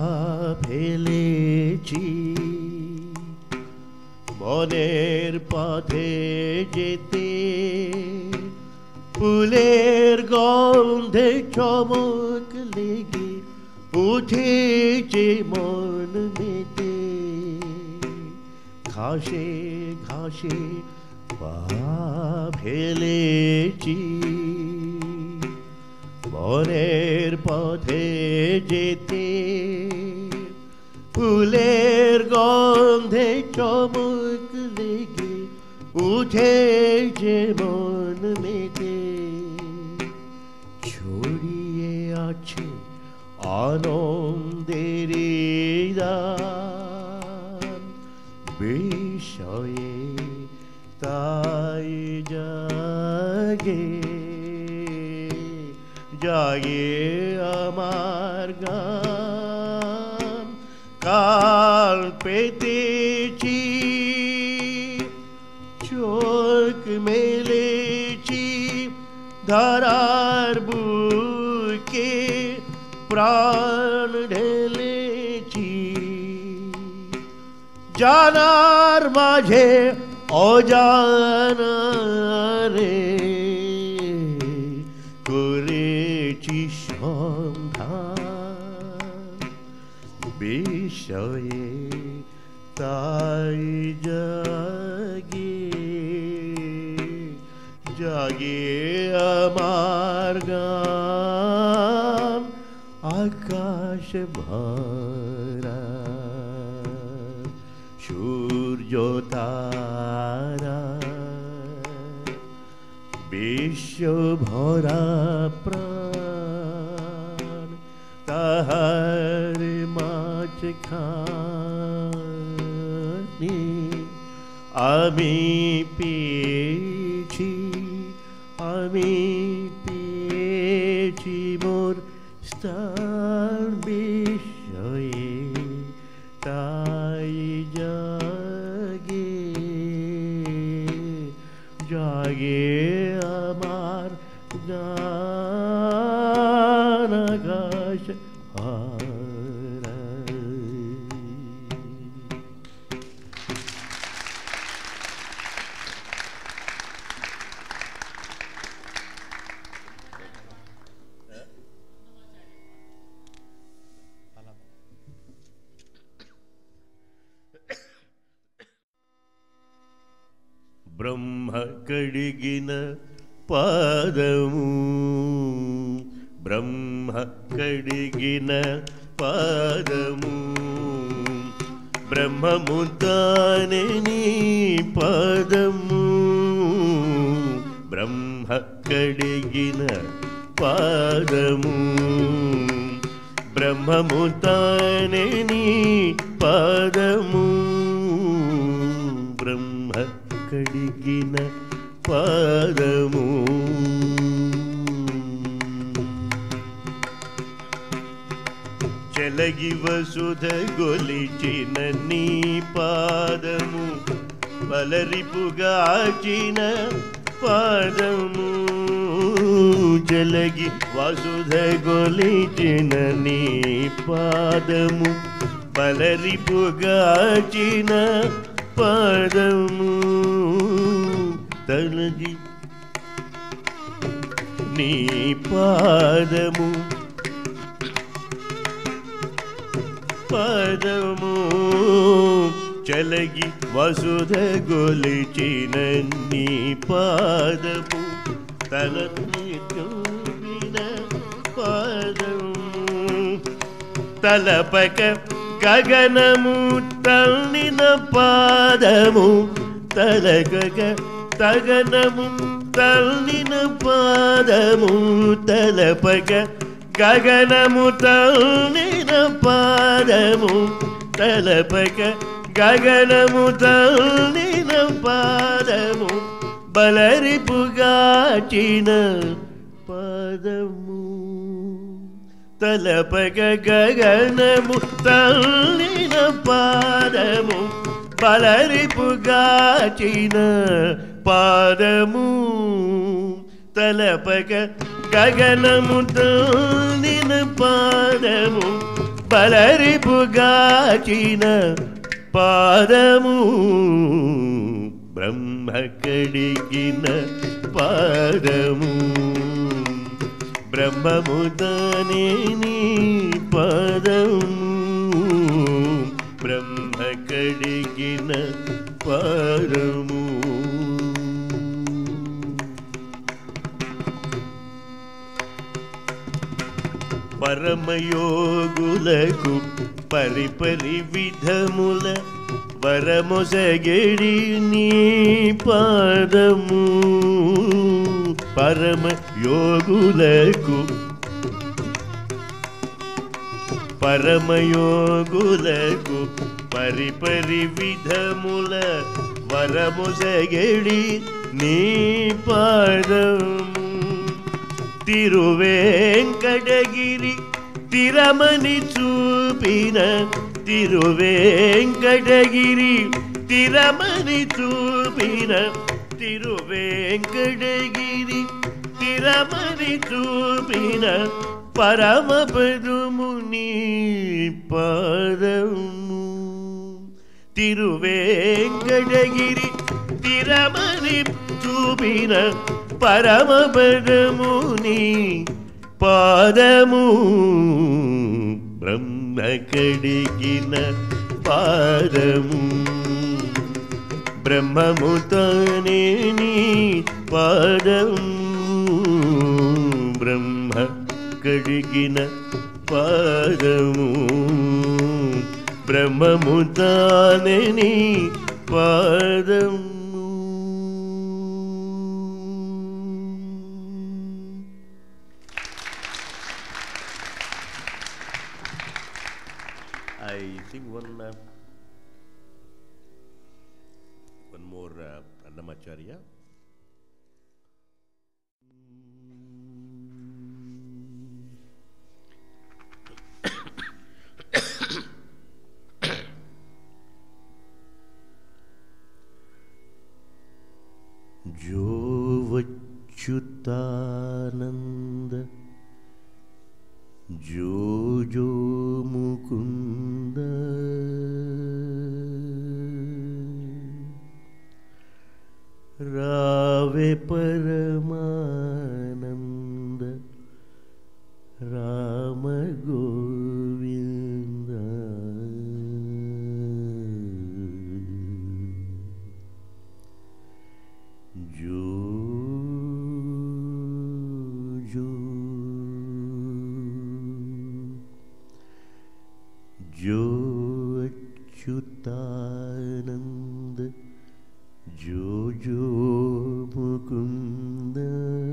ফেলেছি বনের পথে যেতে ফুলের গন্ধে চমক লেগে উঠেছে মন মেতে ঘাসে ঘাসে পা ফেলেছি বনের পথে যেতে ফুলের গন্ধে চমক লেগে উঠেছে মন মেতে ছড়িয়ে আছে আনন্দের দান বিষয়ে তাই জাগে জাগে আমার গান কাল পেতেছি চোখ মেলেছি ধরার বুকে প্রাণ ঢেলেছি জানার মাঝে অজানা রে করেছি সন্ধান বিষয়ে তাই জাগে জাগে আমার গান আকাশ ভরা সূর্য তারা বিশ্ব ভরা প্রাণ তাহার মাঝখানে আমি পেয়েছি মোর স্থান বিষয়ে তাই জাগে জাগে আমার গান আকাশ হারা। బ్రహ్మ కడిగిన పాదము బ్రహ్మ కడిగిన పాదము బ్రహ్మము తానే నీ పాదము బ్రహ్మ కడిగిన పాదము బ్రహ్మము తానే నీ పాదము బ్రహ్మ కడిగిన పాదము చెలగి వసుధ గొలిచిన నీ పాదము బలరిపుగాచిన పాదము చెలగి వసుధ గొలిచిన నీ పాదము బలరిపుగాచిన పాదము తలగి నీ పాదము పాదము చలగి వసుధ గొలిచిన నీ పాదము తలపిన పాదము తలపక గగనము తల్లిన పాదము తలగగ తగనము తల్లిన పాదము తలపక గగనము తల్లిన పాదము తలపక గగనము తల్లిన పాదము బలరిపుగాచిన పాదము తలపక గగనము తల్లిన పాదము బలరిపుగాచిన పాదము తలపక గగనము తల్లిన పాదము బలరిపుగాచిన పాదము బ్రహ్మ కడిగిన పాదము బ్రహ్మము తానే నీ పాదము బ్రహ్మ కడిగిన పాదము పరమయోగులకు పరిపరి విధముల వరమొసగెడి నీ పాదము పరమయోగులకు పరమయోగులకు పరిపరి విధముల వరమొసగెడి నీ పాదము తిరువేంకటగిరి తిరమని చూపిన తిరువేంకటగిరి తిరమని చూపిన తిరువేంకటగిరి తిరమని చూపిన పరమపదము నీ పాదము తిరువేంకటగిరి తీరమని చూపిన పరమపదముని పాదము బ్రహ్మ కడిగిన పాదము బ్రహ్మముతనే నీ పాదము బ్రహ్మ కడిగిన పాదము బ్రహ్మముతనే నీ పాదము I sing one more Annamacharya. जो वच्युतानंद जो जो मुकुंद रावे परमानंद राम गोविंद जो जो जो अच्युतानंद जो जो मुकुंद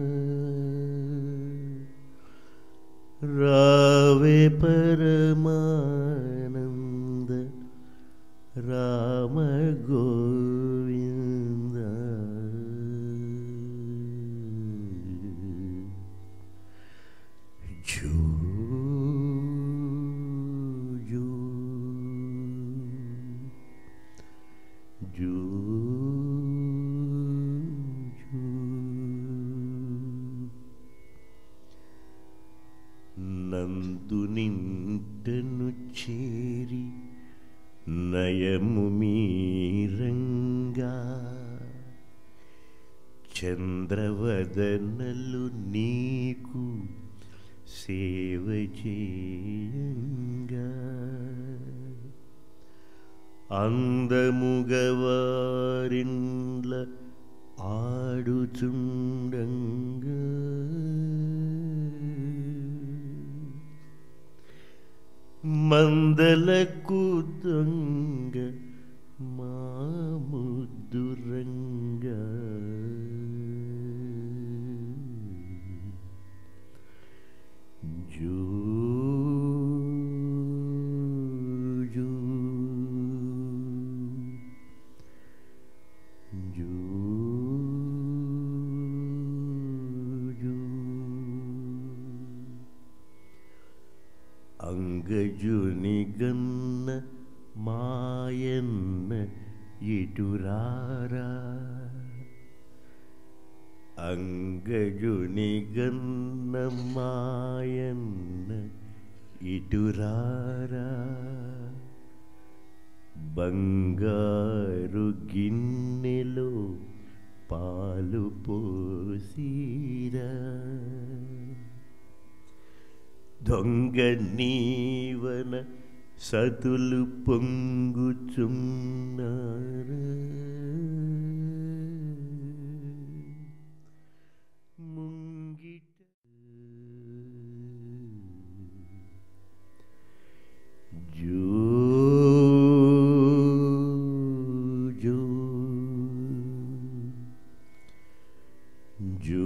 रावे परमानंद राम गोविंद जो నందునింటను చేరి నయము మీరంగా చంద్రవదనలు నీకు సేవ చేయంగా అందముగవారిండ్ల ఆడుచుండంగా మందలకు దొంగ మాముద్దురంగా జో జో జో అంగజుని గన్న మాయన్న ఇటురారా అంగజుని గన్న మాయన్న ఇటురారా బంగారు గిన్నెలో పాలు పోసిరా దొంగ నీవన సతులు పొంగుచున్నారు ముంగిట జో జో జో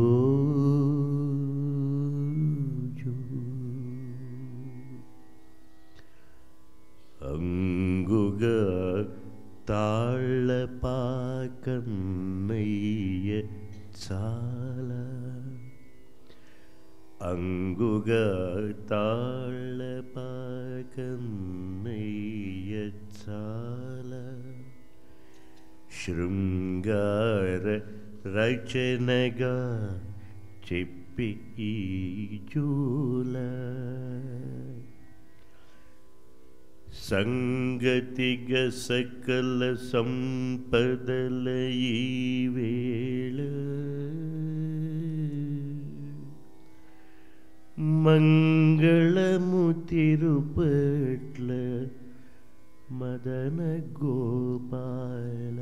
అంగుగా తాళపాకన్నయ్య చాలా అంగుగా తాళపాకన్నయ్య చాలా శృంగార రచనగా చెప్పి ఈ జూల సంగతిగ సకల సంపదల ఈవేళ మంగళము తిరుపట్ల మదన గోపాల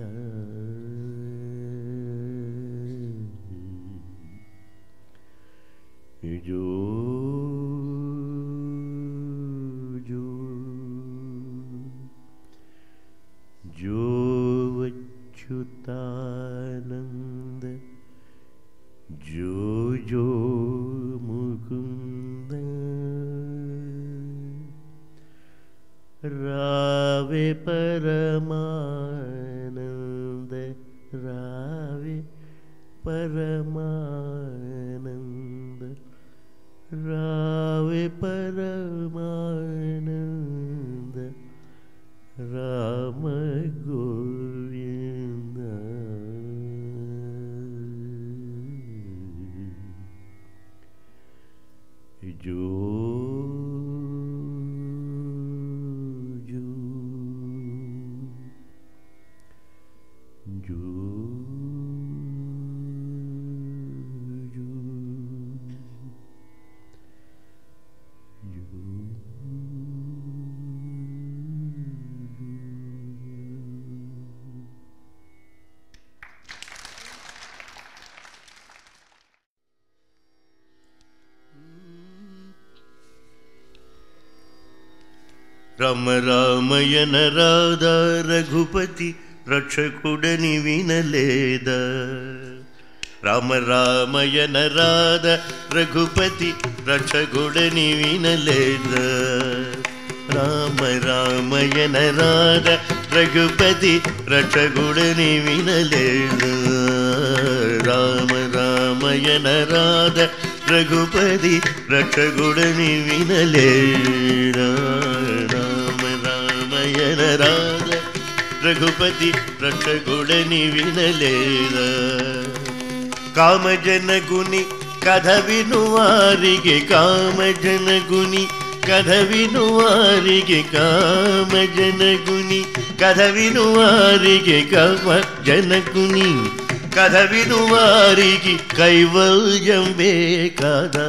జో జో జో అచ్యుతానంద జో జో ముకుంద రావే పరమానంద రావే పరమానంద రావే పరమానంద రామ గోవింద జో జో జో రామ రామయన రాధా రఘుపతి రక్షకుడని వినలేదా రామ రామయన రాధా రఘుపతి రక్షకుడని వినలేదా రామ రామయన రాధా రఘుపతి రక్షకుడని వినలేదా రామ రామయన రాధా రఘుపతి రక్షకుడని వినలేదా రాధ రఘుపతి రక్షకుడని వినలేదా కామజనగుని కథ వినువారికి కామజనగుని కథ వినువారికి కామజనగుని కథ వినువారికి కామజనగుని కథ వినువారికి కైవల్యం వే కదా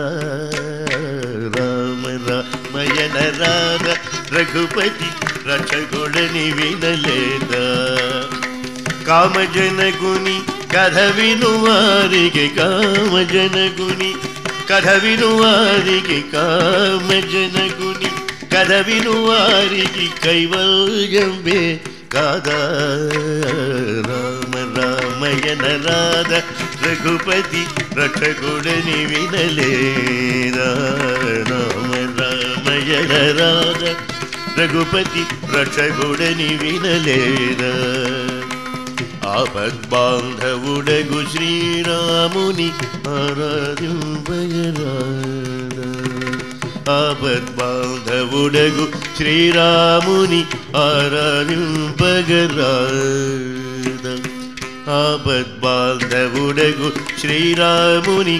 రామ రామయన రాధ రఘుపతి రక్షకుడని వినలేదా కామజనగుని కథ వినువారికి కామజనగుని కథ వినువారికి కామజనగుని కథ వినువారికి కైవల్యం వే కాదా రామ రామయన రాధ రఘుపతి రక్షకుడని వినలేదా రామ రామయన రాధ రఘుపతి రక్షకుడని వినలేదా ఆపద్బాంధవుడగు శ్రీరాముని ఆరాధింపగరాదా ఆపద్బాంధవుడగు శ్రీరాముని ఆరాధింపగరాదా ఆపద్బాంధవుడగు శ్రీరాముని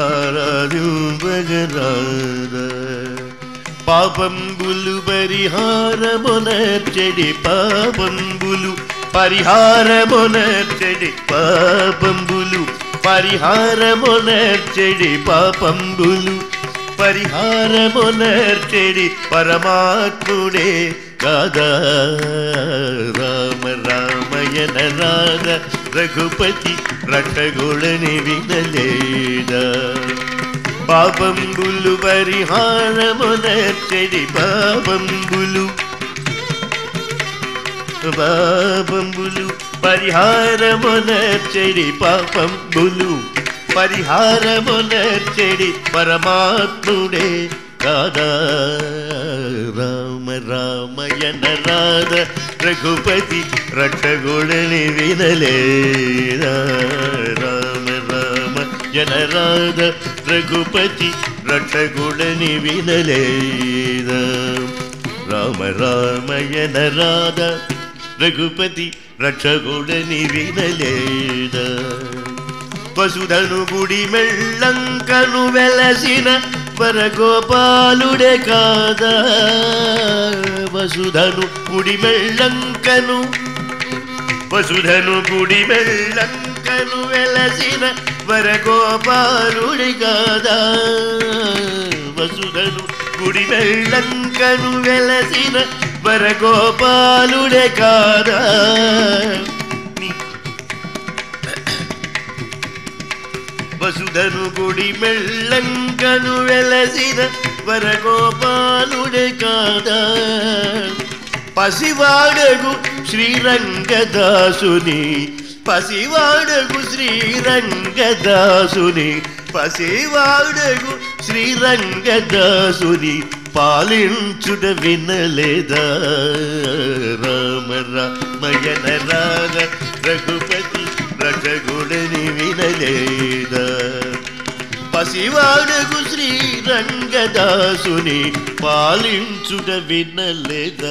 ఆరాధింపగరాదా పాపంబులు పరిహారమునర్చెడి పాపంబులు పరిహారమునర్చెడి పాపంబులు పరిహారమునర్చెడి పాపంబులు పరిహారమునర్చెడి పరమాత్ముడే కాదా రామ రామయన రాధ రఘుపతి రక్షకుడని వినలేదా పాపంబులు పరిహారమునర్చెడి పాపంబులు పాపంబులు పరిహారమునర్చెడి పాపంబులు పరిహారమునర్చెడి పరమాత్ముడే కాదా రామ రామయన రాధ రఘుపతి రక్షకుడని వినలేదా రామ రామయన రాధ రఘుపతి రక్షకుడని వినలేదా రామ రామయన రాధ రఘుపతి రక్షకుడని వినలేదా వసుధను గుడి మెళ్ళంకను వెలసిన వరగోపాలుడే కాదా వసుధను గుడి మెళ్ళంకను వెలసిన వరగోపాలుడే కాదా వసుధను గుడి మెళ్ళంకను వెలసిన వరగోపాలుడే కాదా వసుధను గుడి మెళ్ళంకను వెలసిన వరగోపాలుడే కాదా పసివాడగు శ్రీరంగదాసుని పాలించుట వినలేదా రామ రామయన రాగ రఘుపతి రఘుడని వినలేదా పసివాడగు శ్రీరంగదాసుని పాలించుట వినలేదా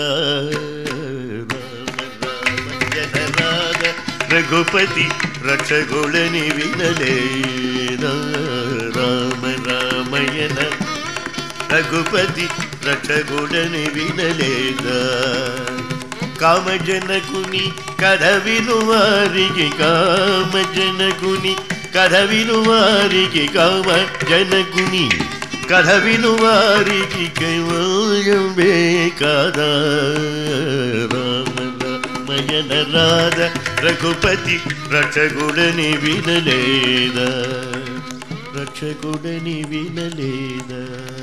రఘుపతి రక్షగుడని వినలేదా రామ రామయన రఘుపతి రక్షగుడని వినలేదా కామజనకుని కథ వినువారికి కామజనకుని కథ వినువారికి కైవల్యంబే కాదా రామ రామయన రాధ రఘుపతి రక్షగుడని వినలేదా రక్షగుడని వినలేదా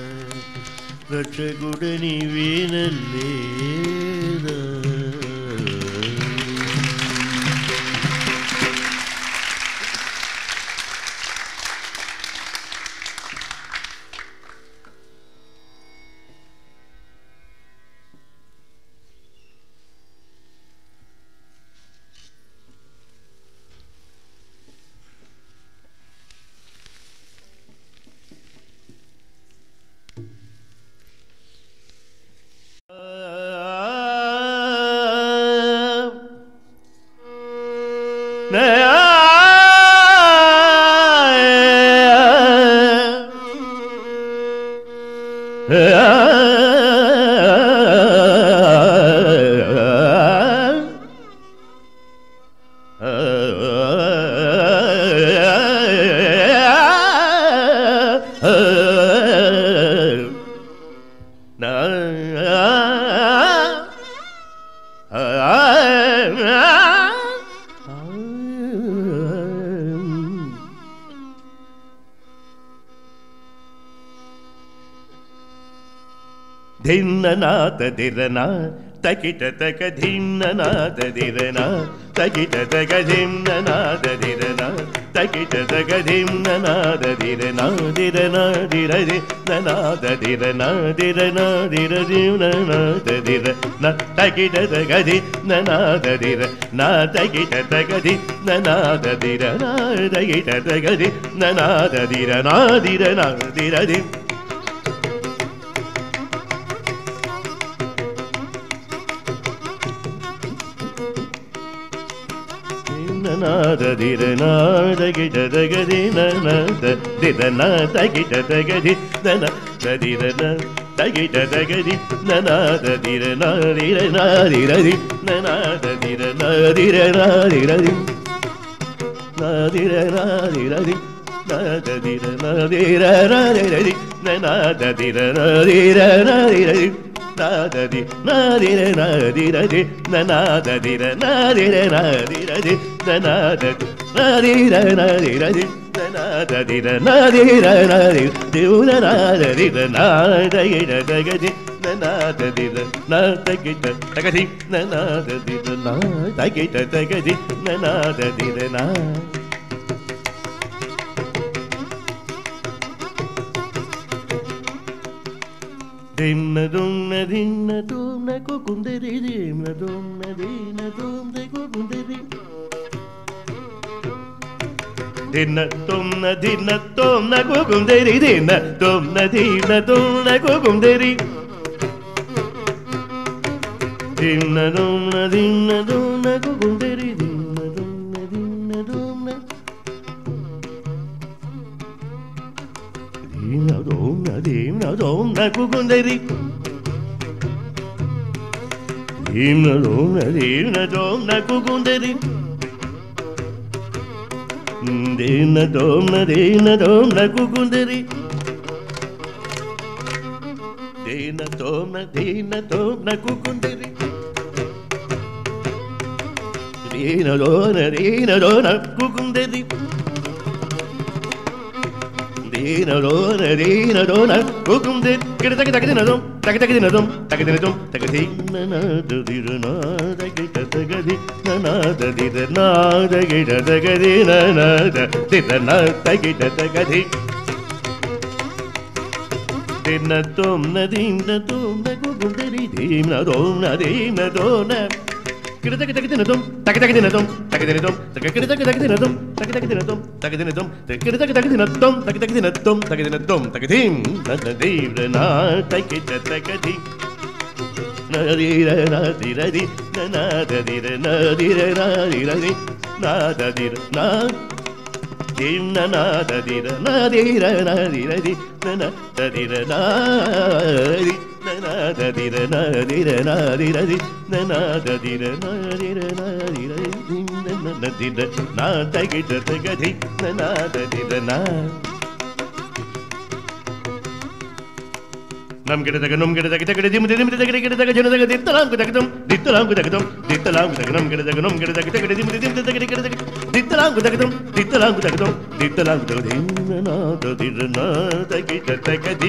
ధిన్ననాథ ధిరనా తకిట తక ధిన్ననాథ ధిరనా తకిట తక ధిన్ననాథ ధిరనా తకిట తక ధిన్ననాథ ధిరనా ధిరనా ధిరది ననాథ ధిరనా ధిరనా ధిరదిననాథ ధిరనా తకిట తక ధిన్ననాథ ధిరనా తకిట తక ధిన్ననాథ ధిరనా తకిట తక ధిన్ననాథ ధిరనా ధిరనా ధిరది నాద ధిరనాద గిట దగది ననాద ధిరనాద గిట దగది నన దధిరన దగిట దగది ననాద ధిరనాదిరనాదిరది ననాద ధిరనాదిరనాదిరది నాదిరనాదిరది నాద ధిరనాదిరనాదిరది ననాద ధిరనాదిరనాదిరది నాదది నాదిర నాదిరది ననాదదిర నాదిర నాదిరది ననాదది నాదిర నాదిరది ననాదదిర నాదిర నాది దేవుల నాదదిర నాదగిర దగది ననాదదిర నాదగిట తగది ననాదదిర నాదగిట తగది ననాదదిర నా దిన్న దున్న దిన్న తుమ్న కుకుందరి దిన్న దున్న దిన్న తుమ్న కుకుందరి దిన్న తుమ్న కుకుందరి దిన్న తుమ్న కుకుందరి దిన్న దున్న కుకుందరి దిన్న దున్న ಧೀಮ್ನದೋಂ ನಕುಕುಂದರಿ ಧೀಮ್ನದೋಂ ನಕುಕುಂದರಿ ದೀನದೋಂ ನಕುಕುಂದರಿ ದೀನದೋಂ ನಕುಕುಂದರಿ ದೀನದೋ ನಕುಕುಂದರಿ ದೀನದೋ ನಕುಕುಂದರಿ ಕಿಡತಗಿನದೋಂ ತಗದಿನದೋಂ ತಗದಿನದೋಂ ತಗದಿನದಗಿಡತಗದಿ ನನಾದದಿರನಾದಗಿಡತಗದಿ ನನಾದದಿರನಾದಗಿಡತಗದಿ ದಿನತೋಂ ನದೀನತೋಂ ನಕುಕುಂದರಿ ಧೀಮ್ನದೋಂ ನದೀನದೋನ ಕಿಡತಗಿನದೋಂ ತಗದಿನದೋಂ ತಗದಿನದೋಂ ತಗದಿನದೋಂ ತಗದಿನದೋಂ ತಗದಿನದೋಂ ಕಿಡತಗಿನದೋಂ ತಗದಿನದೋಂ ತಗದಿನದೋಂ ತಗದೀಂ ನದೀರನಾದಗಿಡತಗದಿ ನದೀರನಾದಿರದಿ ನನಾದದಿರನಾದಿರನಾದಿರದಿ ನಾದದಿರ ನಾ ನನಾದದಿರನಾದಿರನಾದಿರದಿ ನನಾದದಿರನಾದಿ ನನಾದದಿರನಾದಿರನಾದಿರದಿ ನನಾದದಿರನಾದಿರನಾದಿರದಿ ನನದಿರ ನಾದಗಿಡತಗದಿ ನನಾದದಿರನಾ ನಮ್ ಗಿಡದಾಗ ನಮ್ ಗಿಡದಾಗ ತಗಡಿ ದಿಮ್ಮದಿ ದಿಮ್ಮದಿ ತಗಡಿ ಗಿಡದಾಗ ಜನದಾಗ ದಿತ್ತಲಾಂಕು ತಗದಂ ದಿತ್ತಲಾಂಕು ತಗದಂ ದಿತ್ತಲಾಂಕು ತಗ ನಮ್ ಗಿಡದಾಗ ನಮ್ ಗಿಡದಾಗ ತಗಡಿ ದಿಮ್ಮದಿ ದಿಮ್ಮದಿ ತಗಡಿ ಗಿಡದಾಗ ದಿತ್ತಲಾಂಕು ತಗದಂ ದಿತ್ತಲಾಂಕು ತಗದಂ ದಿತ್ತಲಾಂಕು ತಗದಿ ನನಾದದಿರನಾದಗಿಡತಗದಿ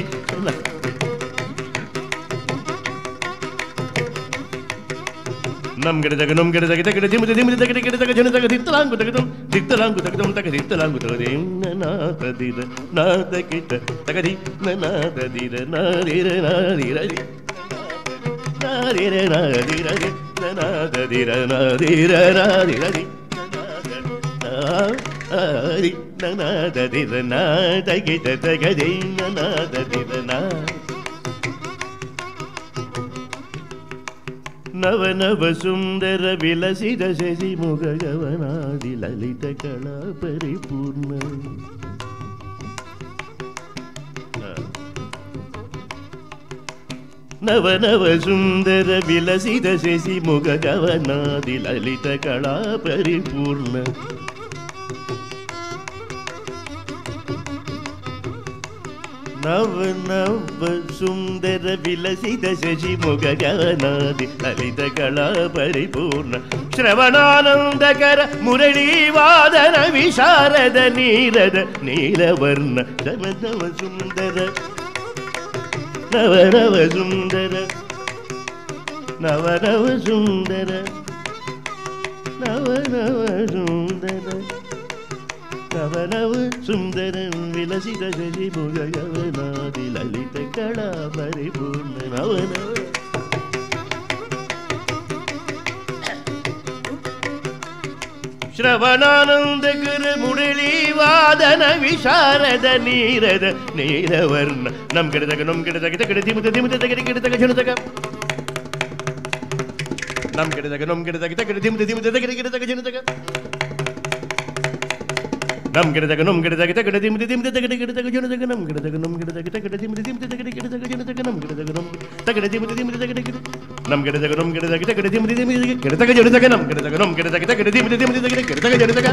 ನಮ್ ಗಿಡದಾಗ ನಮ್ ಗಿಡದಾಗ ತಗಡಿ ದಿಮ್ಮದಿ ದಿಮ್ಮದಿ ತಗಡಿ ಗಿಡದಾಗ ಜನದಾಗ ದಿತ್ತಲಾಂಕು ತಗದಂ ದಿತ್ತಲಾಂಕು ತಗದಂ ತಗದಿ ದಿತ್ತಲಾಂಕು ತಗದಿ ನನಾದದಿರ ನಾದಗಿಡ ತಗದಿ ನನಾದದಿರ ನಾದಿರ ನಾದಿರದಿ ನಾದಿರ ನಾದಿರದಿ ನನಾದದಿರ ನಾದಿರ ನಾದಿರದಿ ನಾದಿ ನನಾದದಿರ ನಾದಗಿಡ ತಗದಿ ನನಾದದಿರ ನಾ ನವ ನವ ಸುಂದರ ವಿಲಸಿದ ಶಶಿ ಮುಗಗವನಾದಿ ಲಲಿತ ಕಳಾ ಪರಿಪೂರ್ಣ ನವ ನವ ಸುಂದರ ವಿಲಸಿದ ಶಶಿ ಮುಗಗವನಾದಿ ಲಲಿತ ಕಳಾ ಪರಿಪೂರ್ಣ ನವ ನವ ಸುಂದರ ವಿಲಸಿದ ಶಶಿ ಮುಗಗವನಾದಿ ಲಲಿತ ಕಳಾ ಪರಿಪೂರ್ಣ ಶ್ರವಣಾನಂದಕರ ಮುರಳೀ ವಾದನ ವಿಶಾರದ ನೀರದ ನೀಲವರ್ಣ ನವ ನವ ಸುಂದರ ನವ ನವ ಸುಂದರ ನವ ನವ ಸುಂದರ ನವ ನವ ಸುಂದರ ನವ ನವ ಸುಂದರ ವಿಲಸಿದ ಶಶಿ ಮುಗಗವನಾದಿ ಲಲಿತ ಕಳಾ ಪರಿಪೂರ್ಣ ನವ ನವ ಶ್ರವಣಾನಂದಕರ ಮುರಳೀ ವಾದನ ವಿಶಾರದ ನೀರದ ನೀಲವರ್ಣ ನಮ್ ಗಿಡದಾಗ ನಮ್ ಗಿಡದಾಗ ತಗಡಿ ದಿಮ್ಮದ ದಿಮ್ಮದ ತಗಡಿ ಗಿಡದಾಗ ಜನದಾಗ ನಮ್ ಗಿಡದಾಗ ನಮ್ ಗಿಡದಾಗ ತಗಡಿ ದಿಮ್ಮದ ದಿಮ್ಮದ ತಗಡಿ ಗಿಡದಾಗ ಜನದಾಗ ನಮ್ ಗಿಡದಾಗ ನಮ್ ಗಿಡದಾಗ ತಗಡಿ ದಿಮ್ಮದ ದಿಮ್ಮದ ತಗಡಿ ಗಿಡದಾಗ ಜನದಾಗ ನಮ್ ಗಿಡದಾಗ ನಮ್ ಗಿಡದಾಗ ತಗಡಿ ದಿಮ್ಮದ ದಿಮ್ಮದ ತಗಡಿ ಗಿಡದಾಗ ಜನದಾಗ ನಮ್ ಗಿಡದಾಗ ನಮ್ ತಗಡಿ ದಿಮ್ಮದ ದಿಮ್ಮದ ತಗಡಿ ಗಿಡ ನಮ್ ಗಿಡದಾಗ ನಮ್ ಗಿಡದಾಗ ತಗಡಿ ದಿಮ್ಮದ ದಿಮ್ಮದ ಗಿಡದಾಗ ಜನದಾಗ ನಮ್ ಗಿಡದಾಗ ನಮ್ ಗಿಡದಾಗ ತಗಡಿ ದಿಮ್ಮದ ದಿಮ್ಮದ ತಗಡಿ ಗಿಡದಾಗ ಜನದಾಗ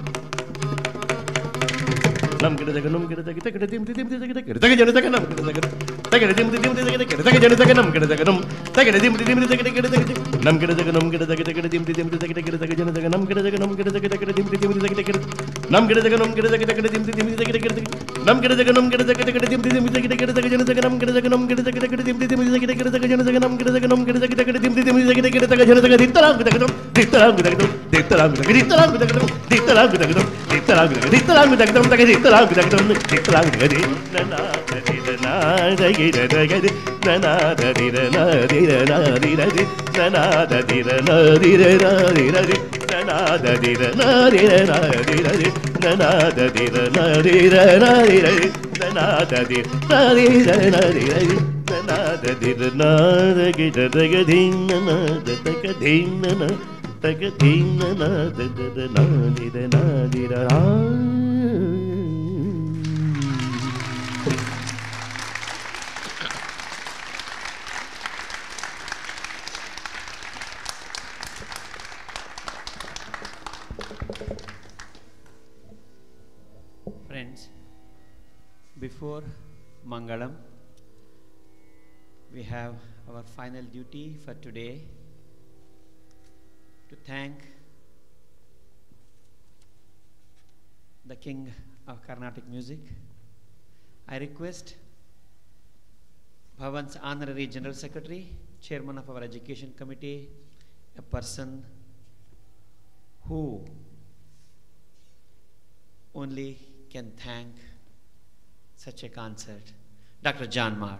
ನಮ್ ಗಿಡದಾಗ ನಮ್ ಗಿಡದಾಗ ತಗಡಿ ದಿಮ್ಮದ ದಿಮ್ಮದ ತಗಡಿ ಗಿಡದಾಗ ಜನದಾಗ ನಮ್ ಗಿಡದಾಗ ತಗಡಿ ದಿಮ್ಮದ ದಿಮ್ಮದ ತಗಡಿ ಗಿಡದಾಗ ಜನದಾಗ ನಮ್ ಗಿಡದಾಗ ನಮ್ ತಗಡಿ ದಿಮ್ಮದ ದಿಮ್ಮದ ತಗಡಿ ಗಿಡದಾಗ ನಮ್ ಗಿಡದಾಗ ನಮ್ ಗಿಡದಾಗ ತಗಡಿ ದಿಮ್ಮದ ದಿಮ್ಮದ ತಗಡಿ ಗಿಡದಾಗ ಜನದಾಗ ನಮ್ ಗಿಡದಾಗ ನಮ್ ಗಿಡದಾಗ ತಗಡಿ ದಿಮ್ಮದ ದಿಮ್ಮದ ತಗಡಿ ಗಿಡ ನಮ್ ಗಿಡದಾಗ ನಮ್ ಗಿಡದಾಗ ತಗಡಿ ದಿಮ್ಮದ ದಿಮ್ಮದ ತಗಡಿ ಗಿಡದಾಗ ನಮ್ ಗಿಡದಾಗ ನಮ್ ಗಿಡದಾಗ ತಗಡಿ ದಿಮ್ಮದ ದಿಮ್ಮದ ತಗಡಿ ಗಿಡದಾಗ ಜನದಾಗ ನಮ್ ಗಿಡದಾಗ ನಮ್ ಗಿಡದಾಗ ತಗಡಿ ದಿಮ್ಮದ ದಿಮ್ಮದ ತಗಡಿ ಗಿಡದಾಗ ಜನದಾಗ ನಮ್ ಗಿಡದಾಗ ನಮ್ ಗಿಡದಾಗ ತಗಡಿ ದಿಮ್ಮದ ದಿಮ್ಮದ ತಗಡಿ ಗಿಡದಾಗ ಜನದಾಗ ದಿತ್ತಲಾಂಕು ತಗದಂ ದಿತ್ತಲಾಂಕು ತಗದಂ ದಿತ್ತಲಾಂಕು ತಗಡಿ ದಿತ್ತಲಾಂಕು ತಗದಂ ದಿತ್ತಲಾಂಕು ತಗದಂ ದಿತ್ತಲಾಂಕು ತಗಡಿ ದಿತ್ತಲಾಂಕು ತಗದಂ ತಗಡಿ ದಿತ್ತಲಾಂಕು ತಗದಂ ದಿತ್ತಲಾಂಕು ತಗಡಿ ನನಾದದಿರ ನಾದಗಿಡ ತಗದಿ ನನಾದದಿರ ನಾದಿರ ನಾದಿರದಿ ನನಾದದಿರ ನಾದಿರ ನಾದಿರದಿ ನನಾದದಿರ ನಾದಿರ ನಾದಿರದಿ ನನಾದದಿರ ನಾದಿರ ನಾದಿರದಿ ನನಾದದಿರ ನಾದಿರ ನಾದಿರದಿ ನನಾದದಿರ ನಾದಗಿಡ ತಗದಿ ನನಾದ ತಗದಿ ನನ ತಗದಿ ನನಾದದಿರ Nadira Nadira Before Mangalam, we have our final duty for today to thank the King of Carnatic Music. I request Bhavan's Honorary General Secretary, Chairman of our Education Committee, a person who only can thank such a concert, Dr. John Marr.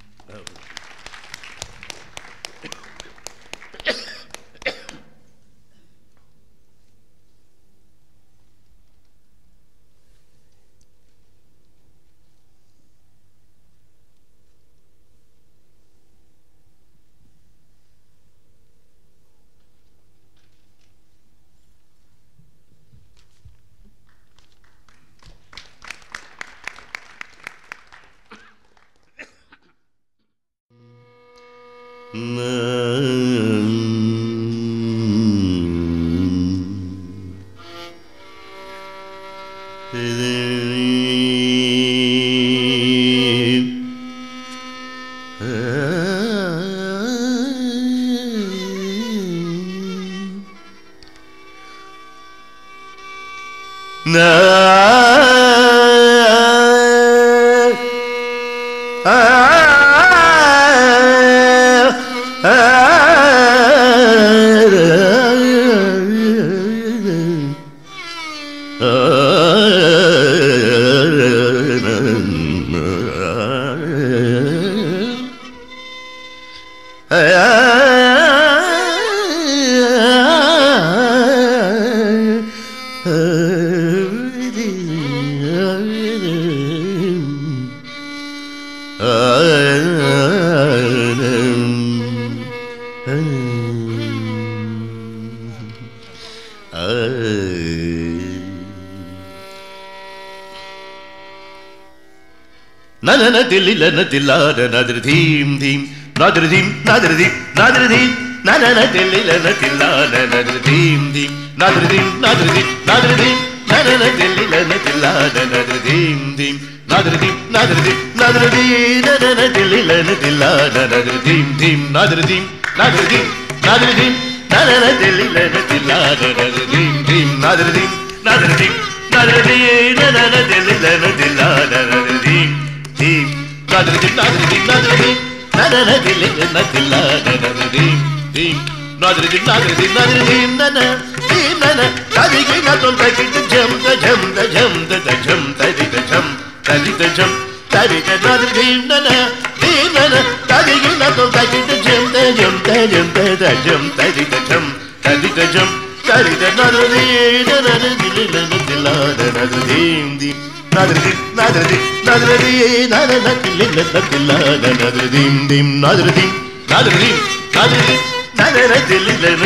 Nana dilila dilada nadridhim dhim nadridhim nadridhim nadridhim nana dilila dilada nadridhim dhim nadridhim nadridhim nadridhim nana dilila dilada nadridhim dhim nadridhim nadridhim nadridhim nana dilila dilada nadridhim dhim nadridhim nadridhim nadridhim nana dilila dilada nadridhim dhim nadridhim nadridhim nadridhim nana dilila dilada nadridhim Dim, nadridhim, nadridhim, nadridhim, nana dilila dilada nadridhim, dim, nadridhim, nadridhim, nadridhim, nana, dim, nana, tadigin atom takit jam, da jam, da jam, da jam, tadita jam, tadita jam, tadita nadridhim, nana, dim, nana, tadigin atom takit jam, da jam, da jam, da jam, tadita jam, tadita jam, tadita nadridhim, nana dilila dilada nadridhim, dim. Nadridhim, nadridhim, nadridhim, nadridhim, nadridhim, nadridhim, dim, nadridhim, nadridhim, nadridhim, nadridhim,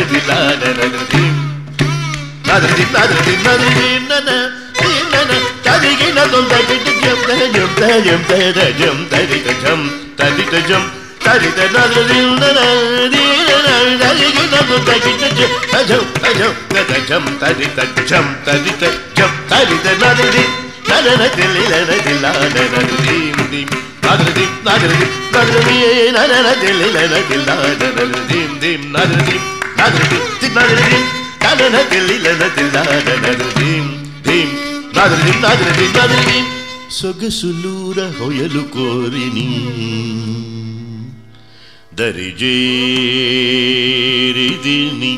nadridhim, nadridhim, nadridhim, nadridhim, nana, dim, nana, tadigin atom takit jam, da jam, da jam, da jam, tadita jam, tadita jam, tadita nadridhim, nana, dim, nana, tadigin atom takit jam, da jam, da jam, da jam, tadita jam, tadita jam, tadita nadridhim. Nana dilila dilada nadridhim dim nadridhim nadridhim nadridhim nana dilila dilada nadridhim dim nadridhim nadridhim nadridhim nana dilila dilada nadridhim dim nadridhim nadridhim nadridhim sogasulura hoyalu korini darijeri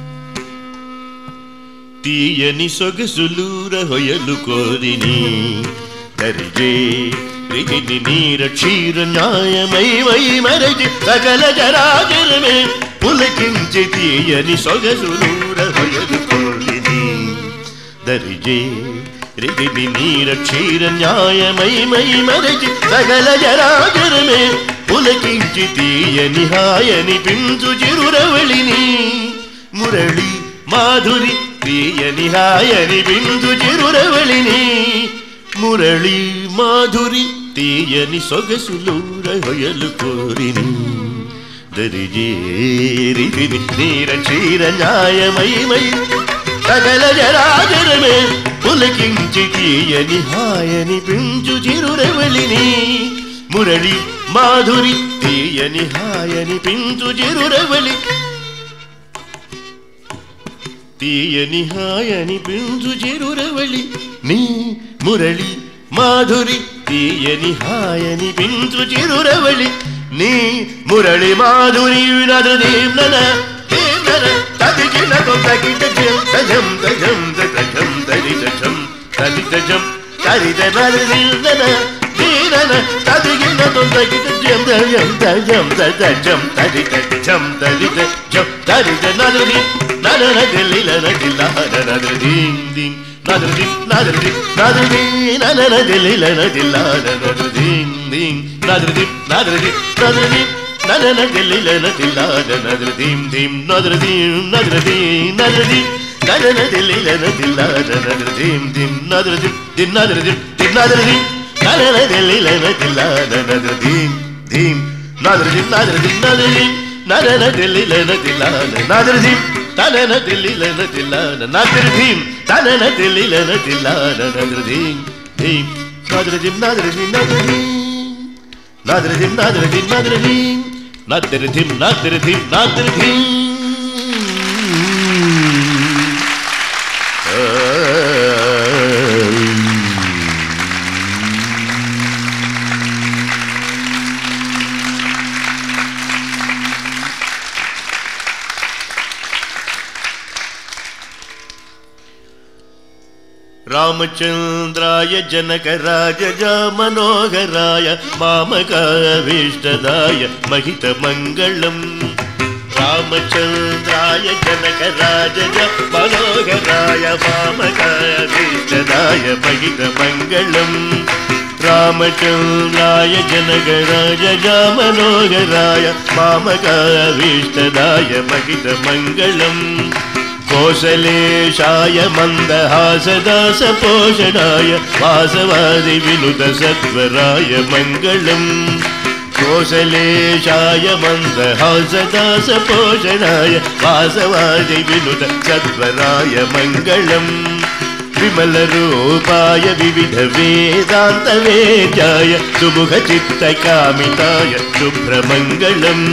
తీయని సొగసులూర హొయలు కోరిని దరిజే రిగిని నీర క్షీర న్యాయమై why మరచి సకల జరాజరమే పులకించి తీయని సొగసులూర హొయలు కోరిని దరిజే రిగిని నీర క్షీర న్యాయమై my మరచి సకల జరాజరమే పులకించి తీయని హాయని పించు చిరురవళిని మురళి మాధురి తీయని హాయని బిందు చిరురవళిని మురళి మాధురి తీయని సొగసులూర హొయలు కోరిని దరిజేరి నీర క్షీర న్యాయమై my సకల జరాజరమే పులకించి తీయని హాయని పించు చిరురవళిని మురళి మాధురి తీయని హాయని పించు చిరురవళి తీయని హాయని పించు చిరురవళి నీ మురళి మాధురి తీయని హాయని పించు చిరురవళి నీ మురళి మాధురి నదదేవన దేవన తదిగిన తొందగిట జం తజం తజం తరిజం తరిజం తరిదనదిన దీనన తదిగిన తొందగిట జం తజం తజం తరిజం తరిజం తరిదనది ననన దిలిలన దిలాన దిం దిం నదది నదది నదది ననన దిలిలన దిలాన దిం దిం నదది నదది నదది ననన దిలిలన దిలాన దిం దిం నదది నదది నదది ననన దిలిలన దిలాన దిం దిం నదది దిన్ నదది దిన్ నదది ననన దిలిలన దిలాన దిం దిం నదది నదది నదది ననన దిలిలన దిలాన నదది తనన దిలిలన దిలాన నదృధీం తనన దిలిలన దిలాన నదృధీం ధీం నదృధీం నదృధీం నదృధీం నదృధీం నదృధీం నదృధీం నదృధీం నదృధీం నదృధీం रामचंद्राय जनकराज मनोहराय मामकाभीष्टदाय महितमङ्गलम् रामचंद्राय जनकराज मनोहराय मामकाभीष्टदाय महितमङ्गलम् रामचंद्राय जनकराज मनोहराय मामकाभीष्टदाय महितमङ्गलम् कौसलेशाय मन्दहासदासपोषणाय वासवादि विनुत सत्वराय मङ्गलम् कौसलेशाय मन्दहासदासपोषणाय वासवादि विनुत सत्वराय मङ्गलम् विमलरूपाय विविध वेदान्तवेद्याय सुमुखचित्तकामिताय शुभ्रमङ्गलम्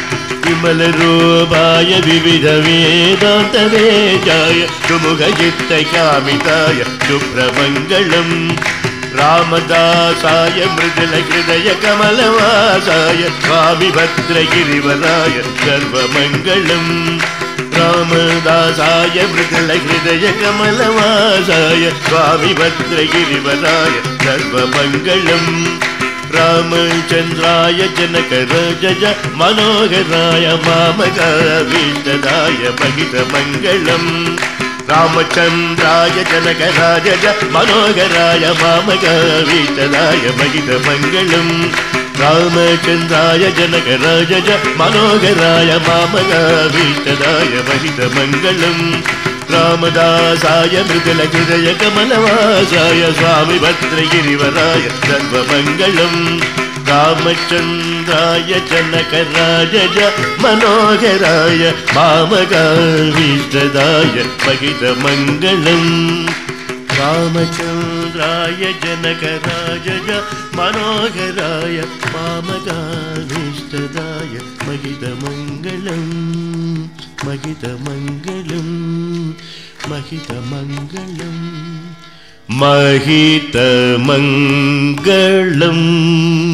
विमलरूपाय विविध वेदान्तवेद्याय सुमुखचित्तकामिताय शुभ्रमङ्गलम् रामदासाय मृदुलहृदय कमलवासाय स्वामी भद्रगिरिवराय सर्वमङ्गलम् रामदासाय मृदुलहृदय कमलवासाय स्वामी भद्रगिरिवराय सर्वमङ्गलम् रामचंद्राय जनकराज मनोहराय मामकाभीष्टदाय महितमङ्गलम् रामचंद्राय जनकराज मनोहराय मामकाभीष्टदाय महितमङ्गलम् रामचंद्राय जनकराज मनोहराय मामकाभीष्टदाय महितमङ्गलम् रामदासाय मृदुलहृदय कमलवासाय स्वामी भद्रगिरिवराय सर्वमङ्गलम् रामचंद्राय जनकराज मनोहराय मामकाभीष्टदाय महितमङ्गलम् रामचंद्राय जनकराज मनोहराय मामकाभीष्टदाय महितमङ्गलम् महितमङ्गलम् महितमङ्गलम् महितमङ्गलम्